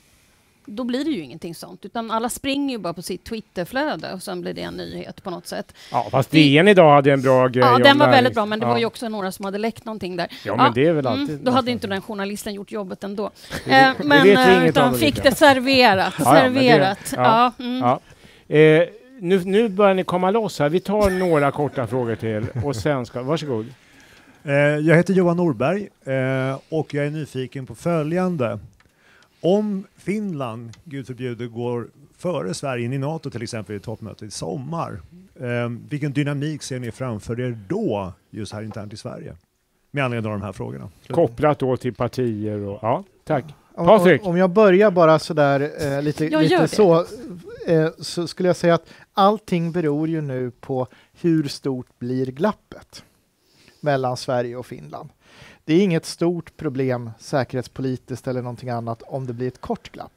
då blir det ju ingenting sånt. Utan alla springer ju bara på sitt Twitterflöde och sen blir det en nyhet på något sätt. Ja, fast D N idag hade en bra grej. Ja, den var väldigt liksom. bra, men det ja. var ju också några som hade läckt någonting där. Ja, men ja, det är väl alltid... Mm, då hade inte den journalisten gjort jobbet ändå. eh, men eh, utan fick det serverat. ja, serverat. Ja, ja, ja, mm. ja. Eh, nu, nu börjar ni komma loss här. Vi tar några korta frågor till och sen ska... Varsågod. Eh, jag heter Johan Norberg eh, och jag är nyfiken på följande. Om Finland, gud förbjuder, går före Sverige in i NATO till exempel i toppmötet i sommar, eh, vilken dynamik ser ni framför er då just här internt i Sverige? Med anledning av de här frågorna. Kopplat då till partier och... Ja, tack. Om, Patrik. Om jag börjar bara sådär eh, lite, lite så, eh, så skulle jag säga att allting beror ju nu på hur stort blir glappet mellan Sverige och Finland. Det är inget stort problem säkerhetspolitiskt eller någonting annat om det blir ett kort glapp.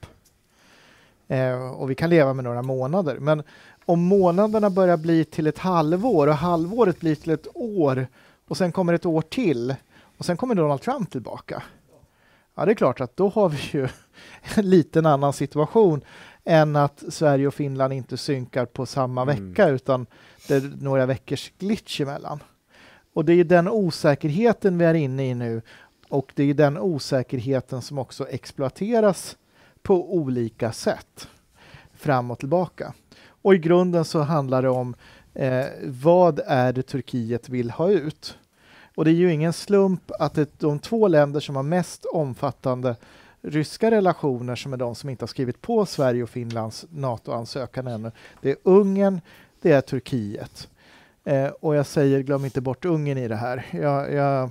Eh, och vi kan leva med några månader. Men om månaderna börjar bli till ett halvår och halvåret blir till ett år och sen kommer ett år till och sen kommer Donald Trump tillbaka. Ja, det är klart att då har vi ju en liten annan situation än att Sverige och Finland inte synkar på samma mm. vecka utan det är några veckors glitch emellan. Och det är den osäkerheten vi är inne i nu och det är den osäkerheten som också exploateras på olika sätt fram och tillbaka. Och i grunden så handlar det om eh, vad är det Turkiet vill ha ut? Och det är ju ingen slump att det, de två länder som har mest omfattande ryska relationer som är de som inte har skrivit på Sverige och Finlands NATO-ansökan ännu. Det är Ungern, det är Turkiet. Eh, och jag säger, glöm inte bort Ungern i det här. Jag, jag,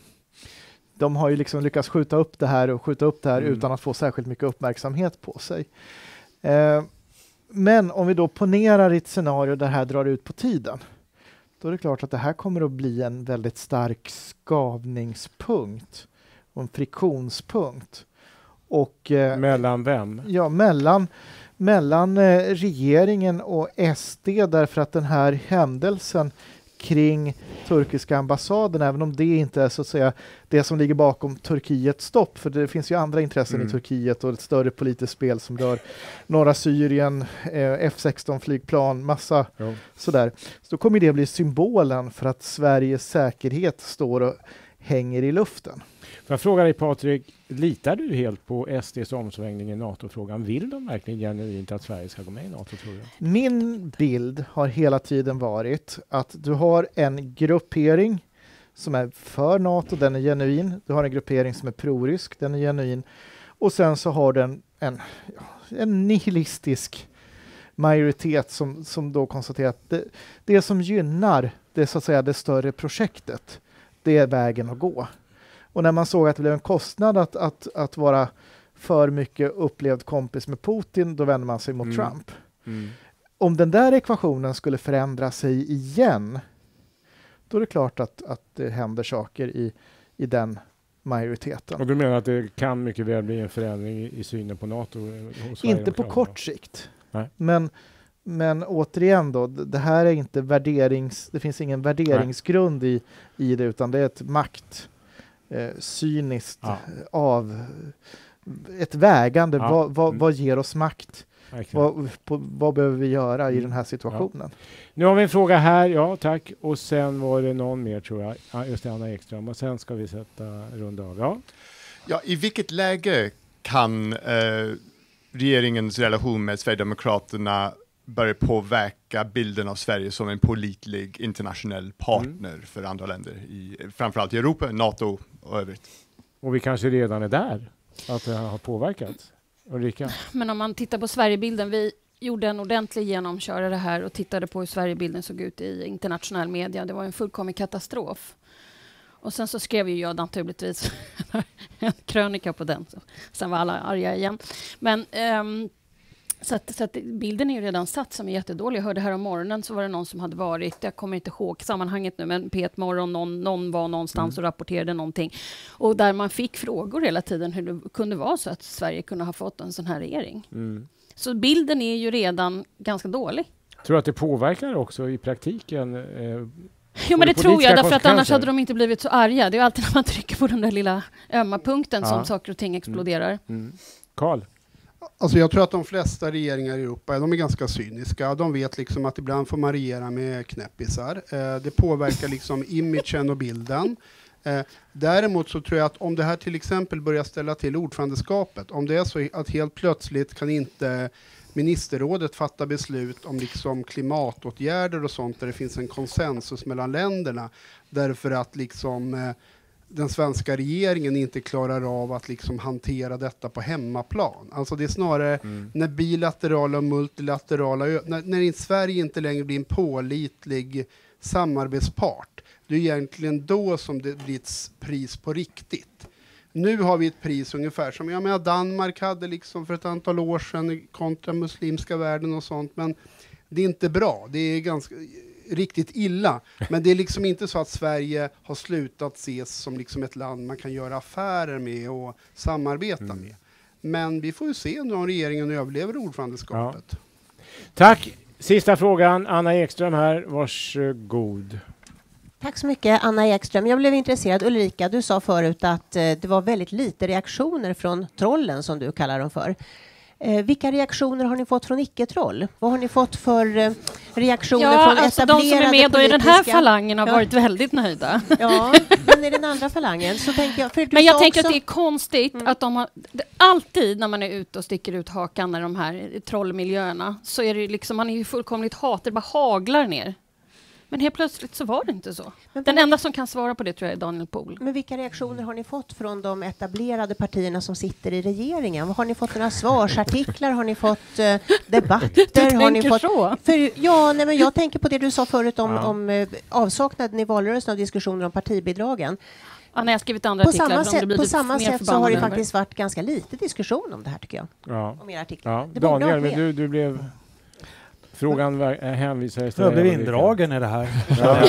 de har ju liksom lyckats skjuta upp det här och skjuta upp det här mm. utan att få särskilt mycket uppmärksamhet på sig. Eh, men om vi då ponerar i ett scenario där det här drar ut på tiden, då är det klart att det här kommer att bli en väldigt stark skavningspunkt och en friktionspunkt. Och, eh, mellan vem? Ja, mellan, mellan eh, regeringen och S D, därför att den här händelsen kring turkiska ambassaden, även om det inte är så att säga det som ligger bakom Turkiets stopp, för det finns ju andra intressen mm. i Turkiet och ett större politiskt spel som rör norra Syrien, eh, F sexton flygplan, massa jo. sådär. Så då kommer det bli symbolen för att Sveriges säkerhet står och hänger i luften. Får jag fråga dig, Patrik, litar du helt på S D:s omsvängning i NATO-frågan? Vill de verkligen genuint att Sverige ska gå med i NATO, tror du? Min bild har hela tiden varit att du har en gruppering som är för NATO, den är genuin. Du har en gruppering som är prorysk, den är genuin. Och sen så har den en, en nihilistisk majoritet som, som då konstaterar att det, det som gynnar det, så att säga, det större projektet, det är vägen att gå. Och när man såg att det blev en kostnad att, att, att vara för mycket upplevd kompis med Putin, då vänder man sig mot Mm. Trump. Mm. Om den där ekvationen skulle förändra sig igen, då är det klart att, att det händer saker i, i den majoriteten. Och du menar att det kan mycket väl bli en förändring i, i synen på NATO? Hos Inte på kort sikt. Men, men återigen då, det här är inte värderings... Det finns ingen värderingsgrund i, i det, utan det är ett makt, eh, cyniskt Ja. av... Ett vägande. Ja. Vad, vad, Mm. vad ger oss makt? Vad, på, vad behöver vi göra i den här situationen? Ja. Nu har vi en fråga här, ja tack. Och sen var det någon mer tror jag. Ja, just det, Anna Ekström. Och sen ska vi sätta runda av. Ja. Ja, i vilket läge kan eh, regeringens relation med Sverigedemokraterna börja påverka bilden av Sverige som en pålitlig internationell partner mm. för andra länder, i, framförallt i Europa, NATO och övrigt? Och vi kanske redan är där, att det har påverkat. Ulrika? Men om man tittar på Sverigebilden, vi gjorde en ordentlig genomkörare här och tittade på hur Sverigebilden såg ut i internationell media. Det var en fullkomlig katastrof. Och sen så skrev ju jag naturligtvis en krönika på den. Så sen var alla arga igen. Men um, så, att, så att bilden är ju redan satt som är jättedålig. Jag hörde här om morgonen så var det någon som hade varit, jag kommer inte ihåg sammanhanget nu, men P ett morgon, någon, någon var någonstans mm. och rapporterade någonting. Och där man fick frågor hela tiden hur det kunde vara så att Sverige kunde ha fått en sån här regering. Mm. Så bilden är ju redan ganska dålig. Tror du att det påverkar också i praktiken? Eh, Jo, men det tror jag, därför att annars hade de inte blivit så arga. Det är alltid när man trycker på den där lilla ömma punkten Ja. som saker och ting exploderar. Mm. Carl? Alltså jag tror att de flesta regeringar i Europa, de är ganska cyniska. De vet liksom att ibland får man regera med knäppisar. Eh, det påverkar liksom imagen och bilden. Eh, däremot så tror jag att om det här till exempel börjar ställa till ordförandeskapet, om det är så att helt plötsligt kan inte ministerrådet fatta beslut om liksom klimatåtgärder och sånt där det finns en konsensus mellan länderna, därför att liksom eh, den svenska regeringen inte klarar av att liksom hantera detta på hemmaplan. Alltså det är snarare mm. när bilaterala och multilaterala, när, när Sverige inte längre blir en pålitlig samarbetspart, det är egentligen då som det blir ett pris på riktigt. Nu har vi ett pris ungefär som jag menar, Danmark hade liksom för ett antal år sedan kontra muslimska världen och sånt, men det är inte bra. Det är ganska riktigt illa. Men det är liksom inte så att Sverige har slutat ses som liksom ett land man kan göra affärer med och samarbeta mm. med. Men vi får ju se nu om regeringen överlever ordförandeskapet. Ja. Tack. Sista frågan. Anna Ekström här. Varsågod. Tack så mycket, Anna Ekström. Jag blev intresserad. Ulrika, du sa förut att eh, det var väldigt lite reaktioner från trollen, som du kallar dem för. Eh, vilka reaktioner har ni fått från icke-troll? Vad har ni fått för eh, reaktioner ja, från alltså etablerade de som är med politiska... i den här falangen har ja. varit väldigt nöjda. Ja, men i den andra falangen så tänker jag... För du men jag sa tänker också... att det är konstigt mm. att de har... Det, alltid när man är ute och sticker ut hakan i de här trollmiljöerna så är det liksom, man är ju fullkomligt hat, det bara haglar ner. Men helt plötsligt så var det inte så. Men den enda som kan svara på det tror jag är Daniel Pohl. Men vilka reaktioner har ni fått från de etablerade partierna som sitter i regeringen? Har ni fått några svarsartiklar? Har ni fått uh, debatter? Du har ni fått... så? För, ja, nej, men jag tänker på det du sa förut om, ja. om uh, avsaknaden i valrörelsen av diskussioner om partibidragen. Ja, när jag skrivit andra på artiklar. Samma sätt, på samma sätt så har det över. faktiskt varit ganska lite diskussion om det här, tycker jag. Ja. Om era artiklar. Ja. Det Daniel, men du, du blev... Frågan hänvisar istället. Jag blev indragen i det här. Ja.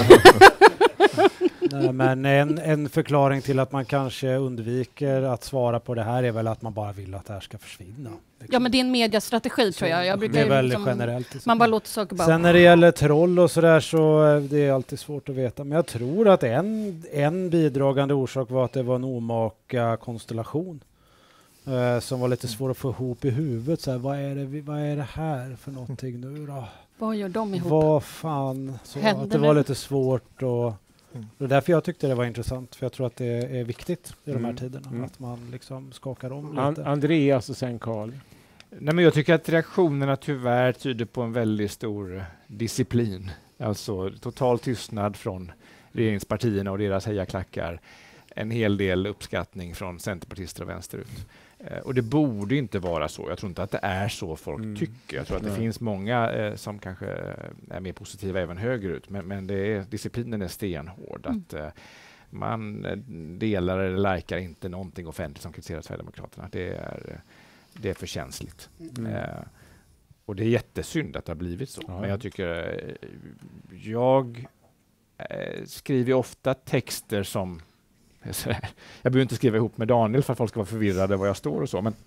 Nej, men en, en förklaring till att man kanske undviker att svara på det här är väl att man bara vill att det här ska försvinna. Liksom. Ja, men det är en mediastrategi tror jag. jag brukar det är väldigt liksom, generellt. Man bara låter saker bara... Sen när det gäller troll och sådär så är det alltid svårt att veta. Men jag tror att en, en bidragande orsak var att det var en omaka konstellation. Uh, som var lite svår att få ihop i huvudet. Så här, vad, är det, vad är det här för någonting nu då? Vad gör de ihop? Vad fan? Så att det var lite svårt. Och, mm. och därför jag tyckte det var intressant. För jag tror att det är viktigt i mm. de här tiderna. Mm. Att man liksom skakar om An- lite. Andreas och sen Carl. Nej, men jag tycker att reaktionerna tyvärr tyder på en väldigt stor disciplin. Alltså total tystnad från regeringspartierna och deras hejaklackar. En hel del uppskattning från centerpartister och vänsterut. Eh, och det borde inte vara så. Jag tror inte att det är så folk mm. tycker. Jag tror att det Nej. finns många eh, som kanske är mer positiva även högerut. Men, men det är, disciplinen är stenhård. Mm. Att, eh, man delar eller likar inte någonting offentligt som kritiserar Sverigedemokraterna. Det är, det är för känsligt. Mm. Eh, och det är jättesynd att det har blivit så. Ja. Men jag tycker, jag eh, skriver ofta texter som, jag behöver inte skriva ihop med Daniel för att folk ska vara förvirrade vad jag står och så, men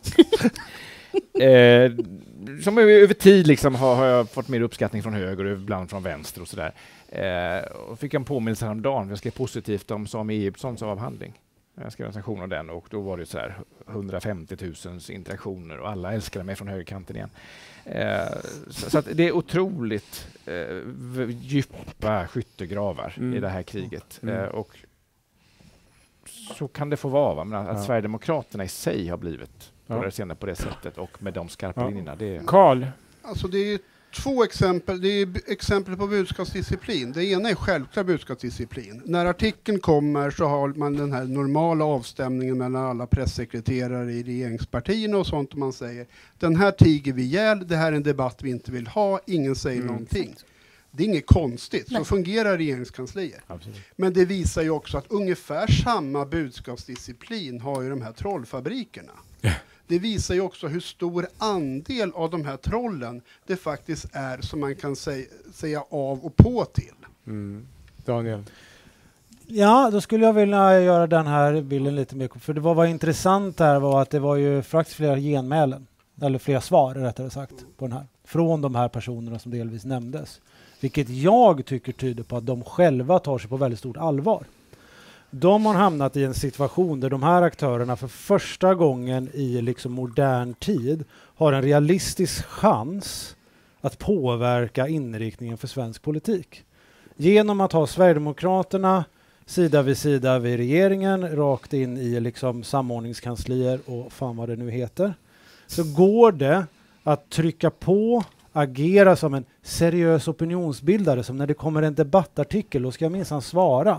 eh, som över tid liksom har, har jag fått mer uppskattning från höger och ibland från vänster och sådär. Eh, och fick en påminnelse om dagen. Jag skrev positivt om Sami Egyptssons avhandling. Jag skrev en recension av den och då var det så här hundrafemtio tusen interaktioner och alla älskade mig från högerkanten igen. Eh, så, så att det är otroligt eh, djupa skyttegravar mm. i det här kriget. Mm. Eh, och så kan det få vara, va? Men att ja. Sverigedemokraterna i sig har blivit ja. på, det senare på det sättet och med de skarpa ja. linjerna. Det är... Carl? Alltså det är två exempel. Det är exempel på budskapsdisciplin. Det ena är självklar budskapsdisciplin. När artikeln kommer så har man den här normala avstämningen mellan alla pressekreterare i regeringspartierna och sånt, och man säger den här tiger vi ihjäl, det här är en debatt vi inte vill ha, ingen säger mm. någonting. Det är inget konstigt, så fungerar regeringskanslier. Absolut. Men det visar ju också att ungefär samma budskapsdisciplin har ju de här trollfabrikerna. Det visar ju också hur stor andel av de här trollen det faktiskt är som man kan säg, säga av och på till. Mm. Daniel? Ja, då skulle jag vilja göra den här bilden lite mer. För det var, var intressant här var att det var ju faktiskt flera genmälen, eller flera svar rättare sagt, på den här. Från de här personerna som delvis nämndes. Vilket jag tycker tyder på att de själva tar sig på väldigt stort allvar. De har hamnat i en situation där de här aktörerna för första gången i liksom modern tid har en realistisk chans att påverka inriktningen för svensk politik. Genom att ha Sverigedemokraterna sida vid sida vid regeringen, rakt in i liksom samordningskanslier och fan vad det nu heter, så går det att trycka på, agera som en seriös opinionsbildare, som när det kommer en debattartikel, då ska jag minsann svara.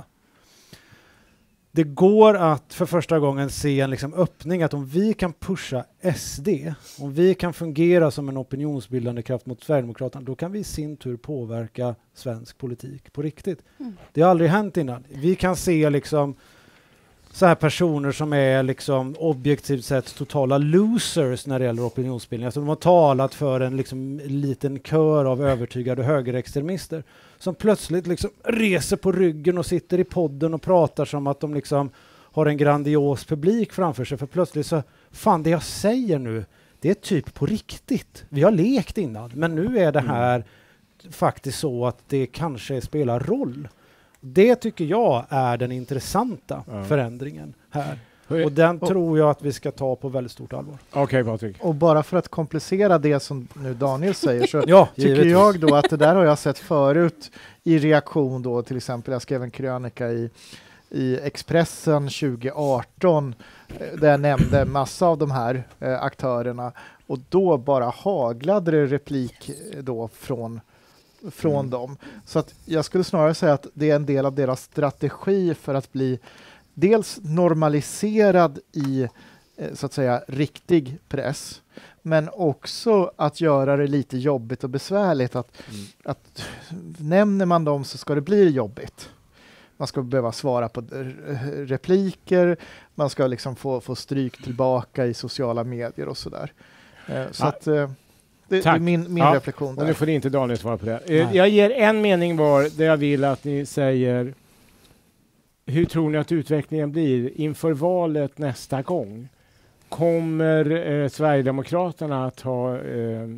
Det går att för första gången se en liksom öppning att om vi kan pusha S D, om vi kan fungera som en opinionsbildande kraft mot Sverigedemokraterna, då kan vi i sin tur påverka svensk politik på riktigt. Mm. Det har aldrig hänt innan. Vi kan se liksom så här personer som är liksom objektivt sett totala losers när det gäller opinionsbildning. Alltså de har talat för en liksom liten kör av övertygade högerextremister som plötsligt liksom reser på ryggen och sitter i podden och pratar som att de liksom har en grandios publik framför sig. För plötsligt så, fan det jag säger nu, det är typ på riktigt. Vi har lekt innan, men nu är det här mm. faktiskt så att det kanske spelar roll. Det tycker jag är den intressanta ja. förändringen här. Och den och, tror jag att vi ska ta på väldigt stort allvar. Okej, okay, Patrik. Och bara för att komplicera det som nu Daniel säger så ja, tycker givetvis. jag då att det där har jag sett förut i reaktion då, till exempel jag skrev en krönika i, i Expressen tjugo arton där jag nämnde massa av de här eh, aktörerna, och då bara haglade det replik då från från mm. dem. Så att jag skulle snarare säga att det är en del av deras strategi för att bli dels normaliserad i så att säga riktig press, men också att göra det lite jobbigt och besvärligt. Att, mm. att nämner man dem så ska det bli jobbigt. Man ska behöva svara på repliker, man ska liksom få, få stryk tillbaka i sociala medier och sådär. Så ja. att Det, det är min, min ja. reflektion där. Och nu får inte Daniel svara på det. Nej. Jag ger en mening var där jag vill att ni säger hur tror ni att utvecklingen blir inför valet nästa gång? Kommer eh, Sverigedemokraterna att ha eh,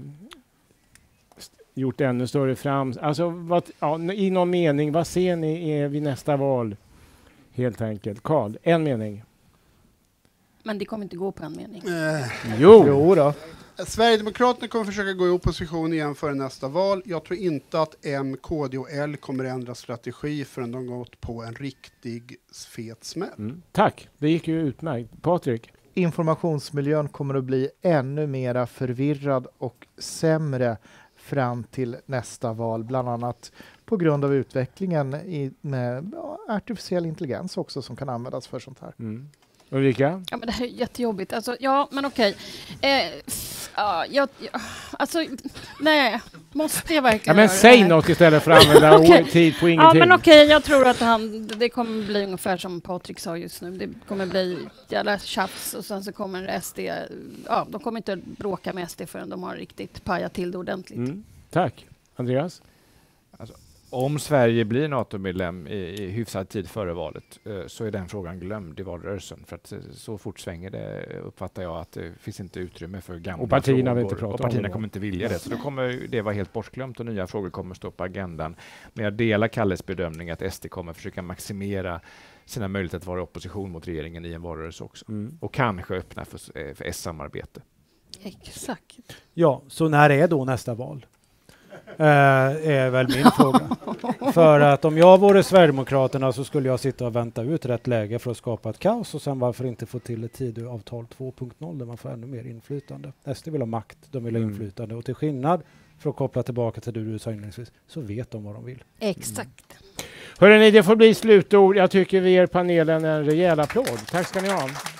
gjort ännu större fram... Alltså, vad, ja, i någon mening, vad ser ni är vid nästa val? Helt enkelt. Carl, en mening. Men det kommer inte gå på en mening. Eh. Jo. jo då. Sverigedemokraterna kommer försöka gå i opposition igen före nästa val. Jag tror inte att M, K D och L kommer ändra strategi förrän de gått på en riktig fet smäll. Mm. Tack, det gick ju utmärkt. Patrik? Informationsmiljön kommer att bli ännu mera förvirrad och sämre fram till nästa val, bland annat på grund av utvecklingen i, med ja, artificiell intelligens också som kan användas för sånt här. Mm. Ulrika? Ja, men det här är jättejobbigt. Alltså, ja, men okej. Eh, Ja, jag, jag, alltså, nej, måste jag verkligen Ja, men göra säg det här? något istället för att använda Okej. tid på Ja, ingenting. men okej, jag tror att han, det kommer bli ungefär som Patrik sa just nu. Det kommer bli jävla tjafs och sen så kommer S D, ja, de kommer inte bråka med S D förrän de har riktigt pajat till det ordentligt. Mm. Tack. Andreas? Alltså, om Sverige blir NATO-medlem i, i hyfsad tid före valet eh, så är den frågan glömd i valrörelsen. För att eh, så fort svänger det uppfattar jag att det finns inte utrymme för gamla Och partierna vill frågor. inte prata och om partierna det. kommer inte vilja det. Så då kommer det vara helt bortglömt och nya frågor kommer stå på agendan. Men jag delar Kalles bedömning att S D kommer försöka maximera sina möjligheter att vara i opposition mot regeringen i en valrörelse också. Mm. Och kanske öppna för, eh, för S-samarbete. Exakt. Ja, så när är då nästa val? Uh, är väl min fråga. För att om jag vore Sverigedemokraterna så skulle jag sitta och vänta ut rätt läge för att skapa ett kaos och sen varför inte få till ett Tidöavtal två punkt noll där man får ännu mer inflytande. S D vill ha makt, de vill ha Mm. inflytande och till skillnad för att koppla tillbaka till det du sa inledningsvis så vet de vad de vill. Exakt. Hörrni, det får bli slutord. Jag tycker vi ger panelen en rejäl applåd. Tack ska ni ha.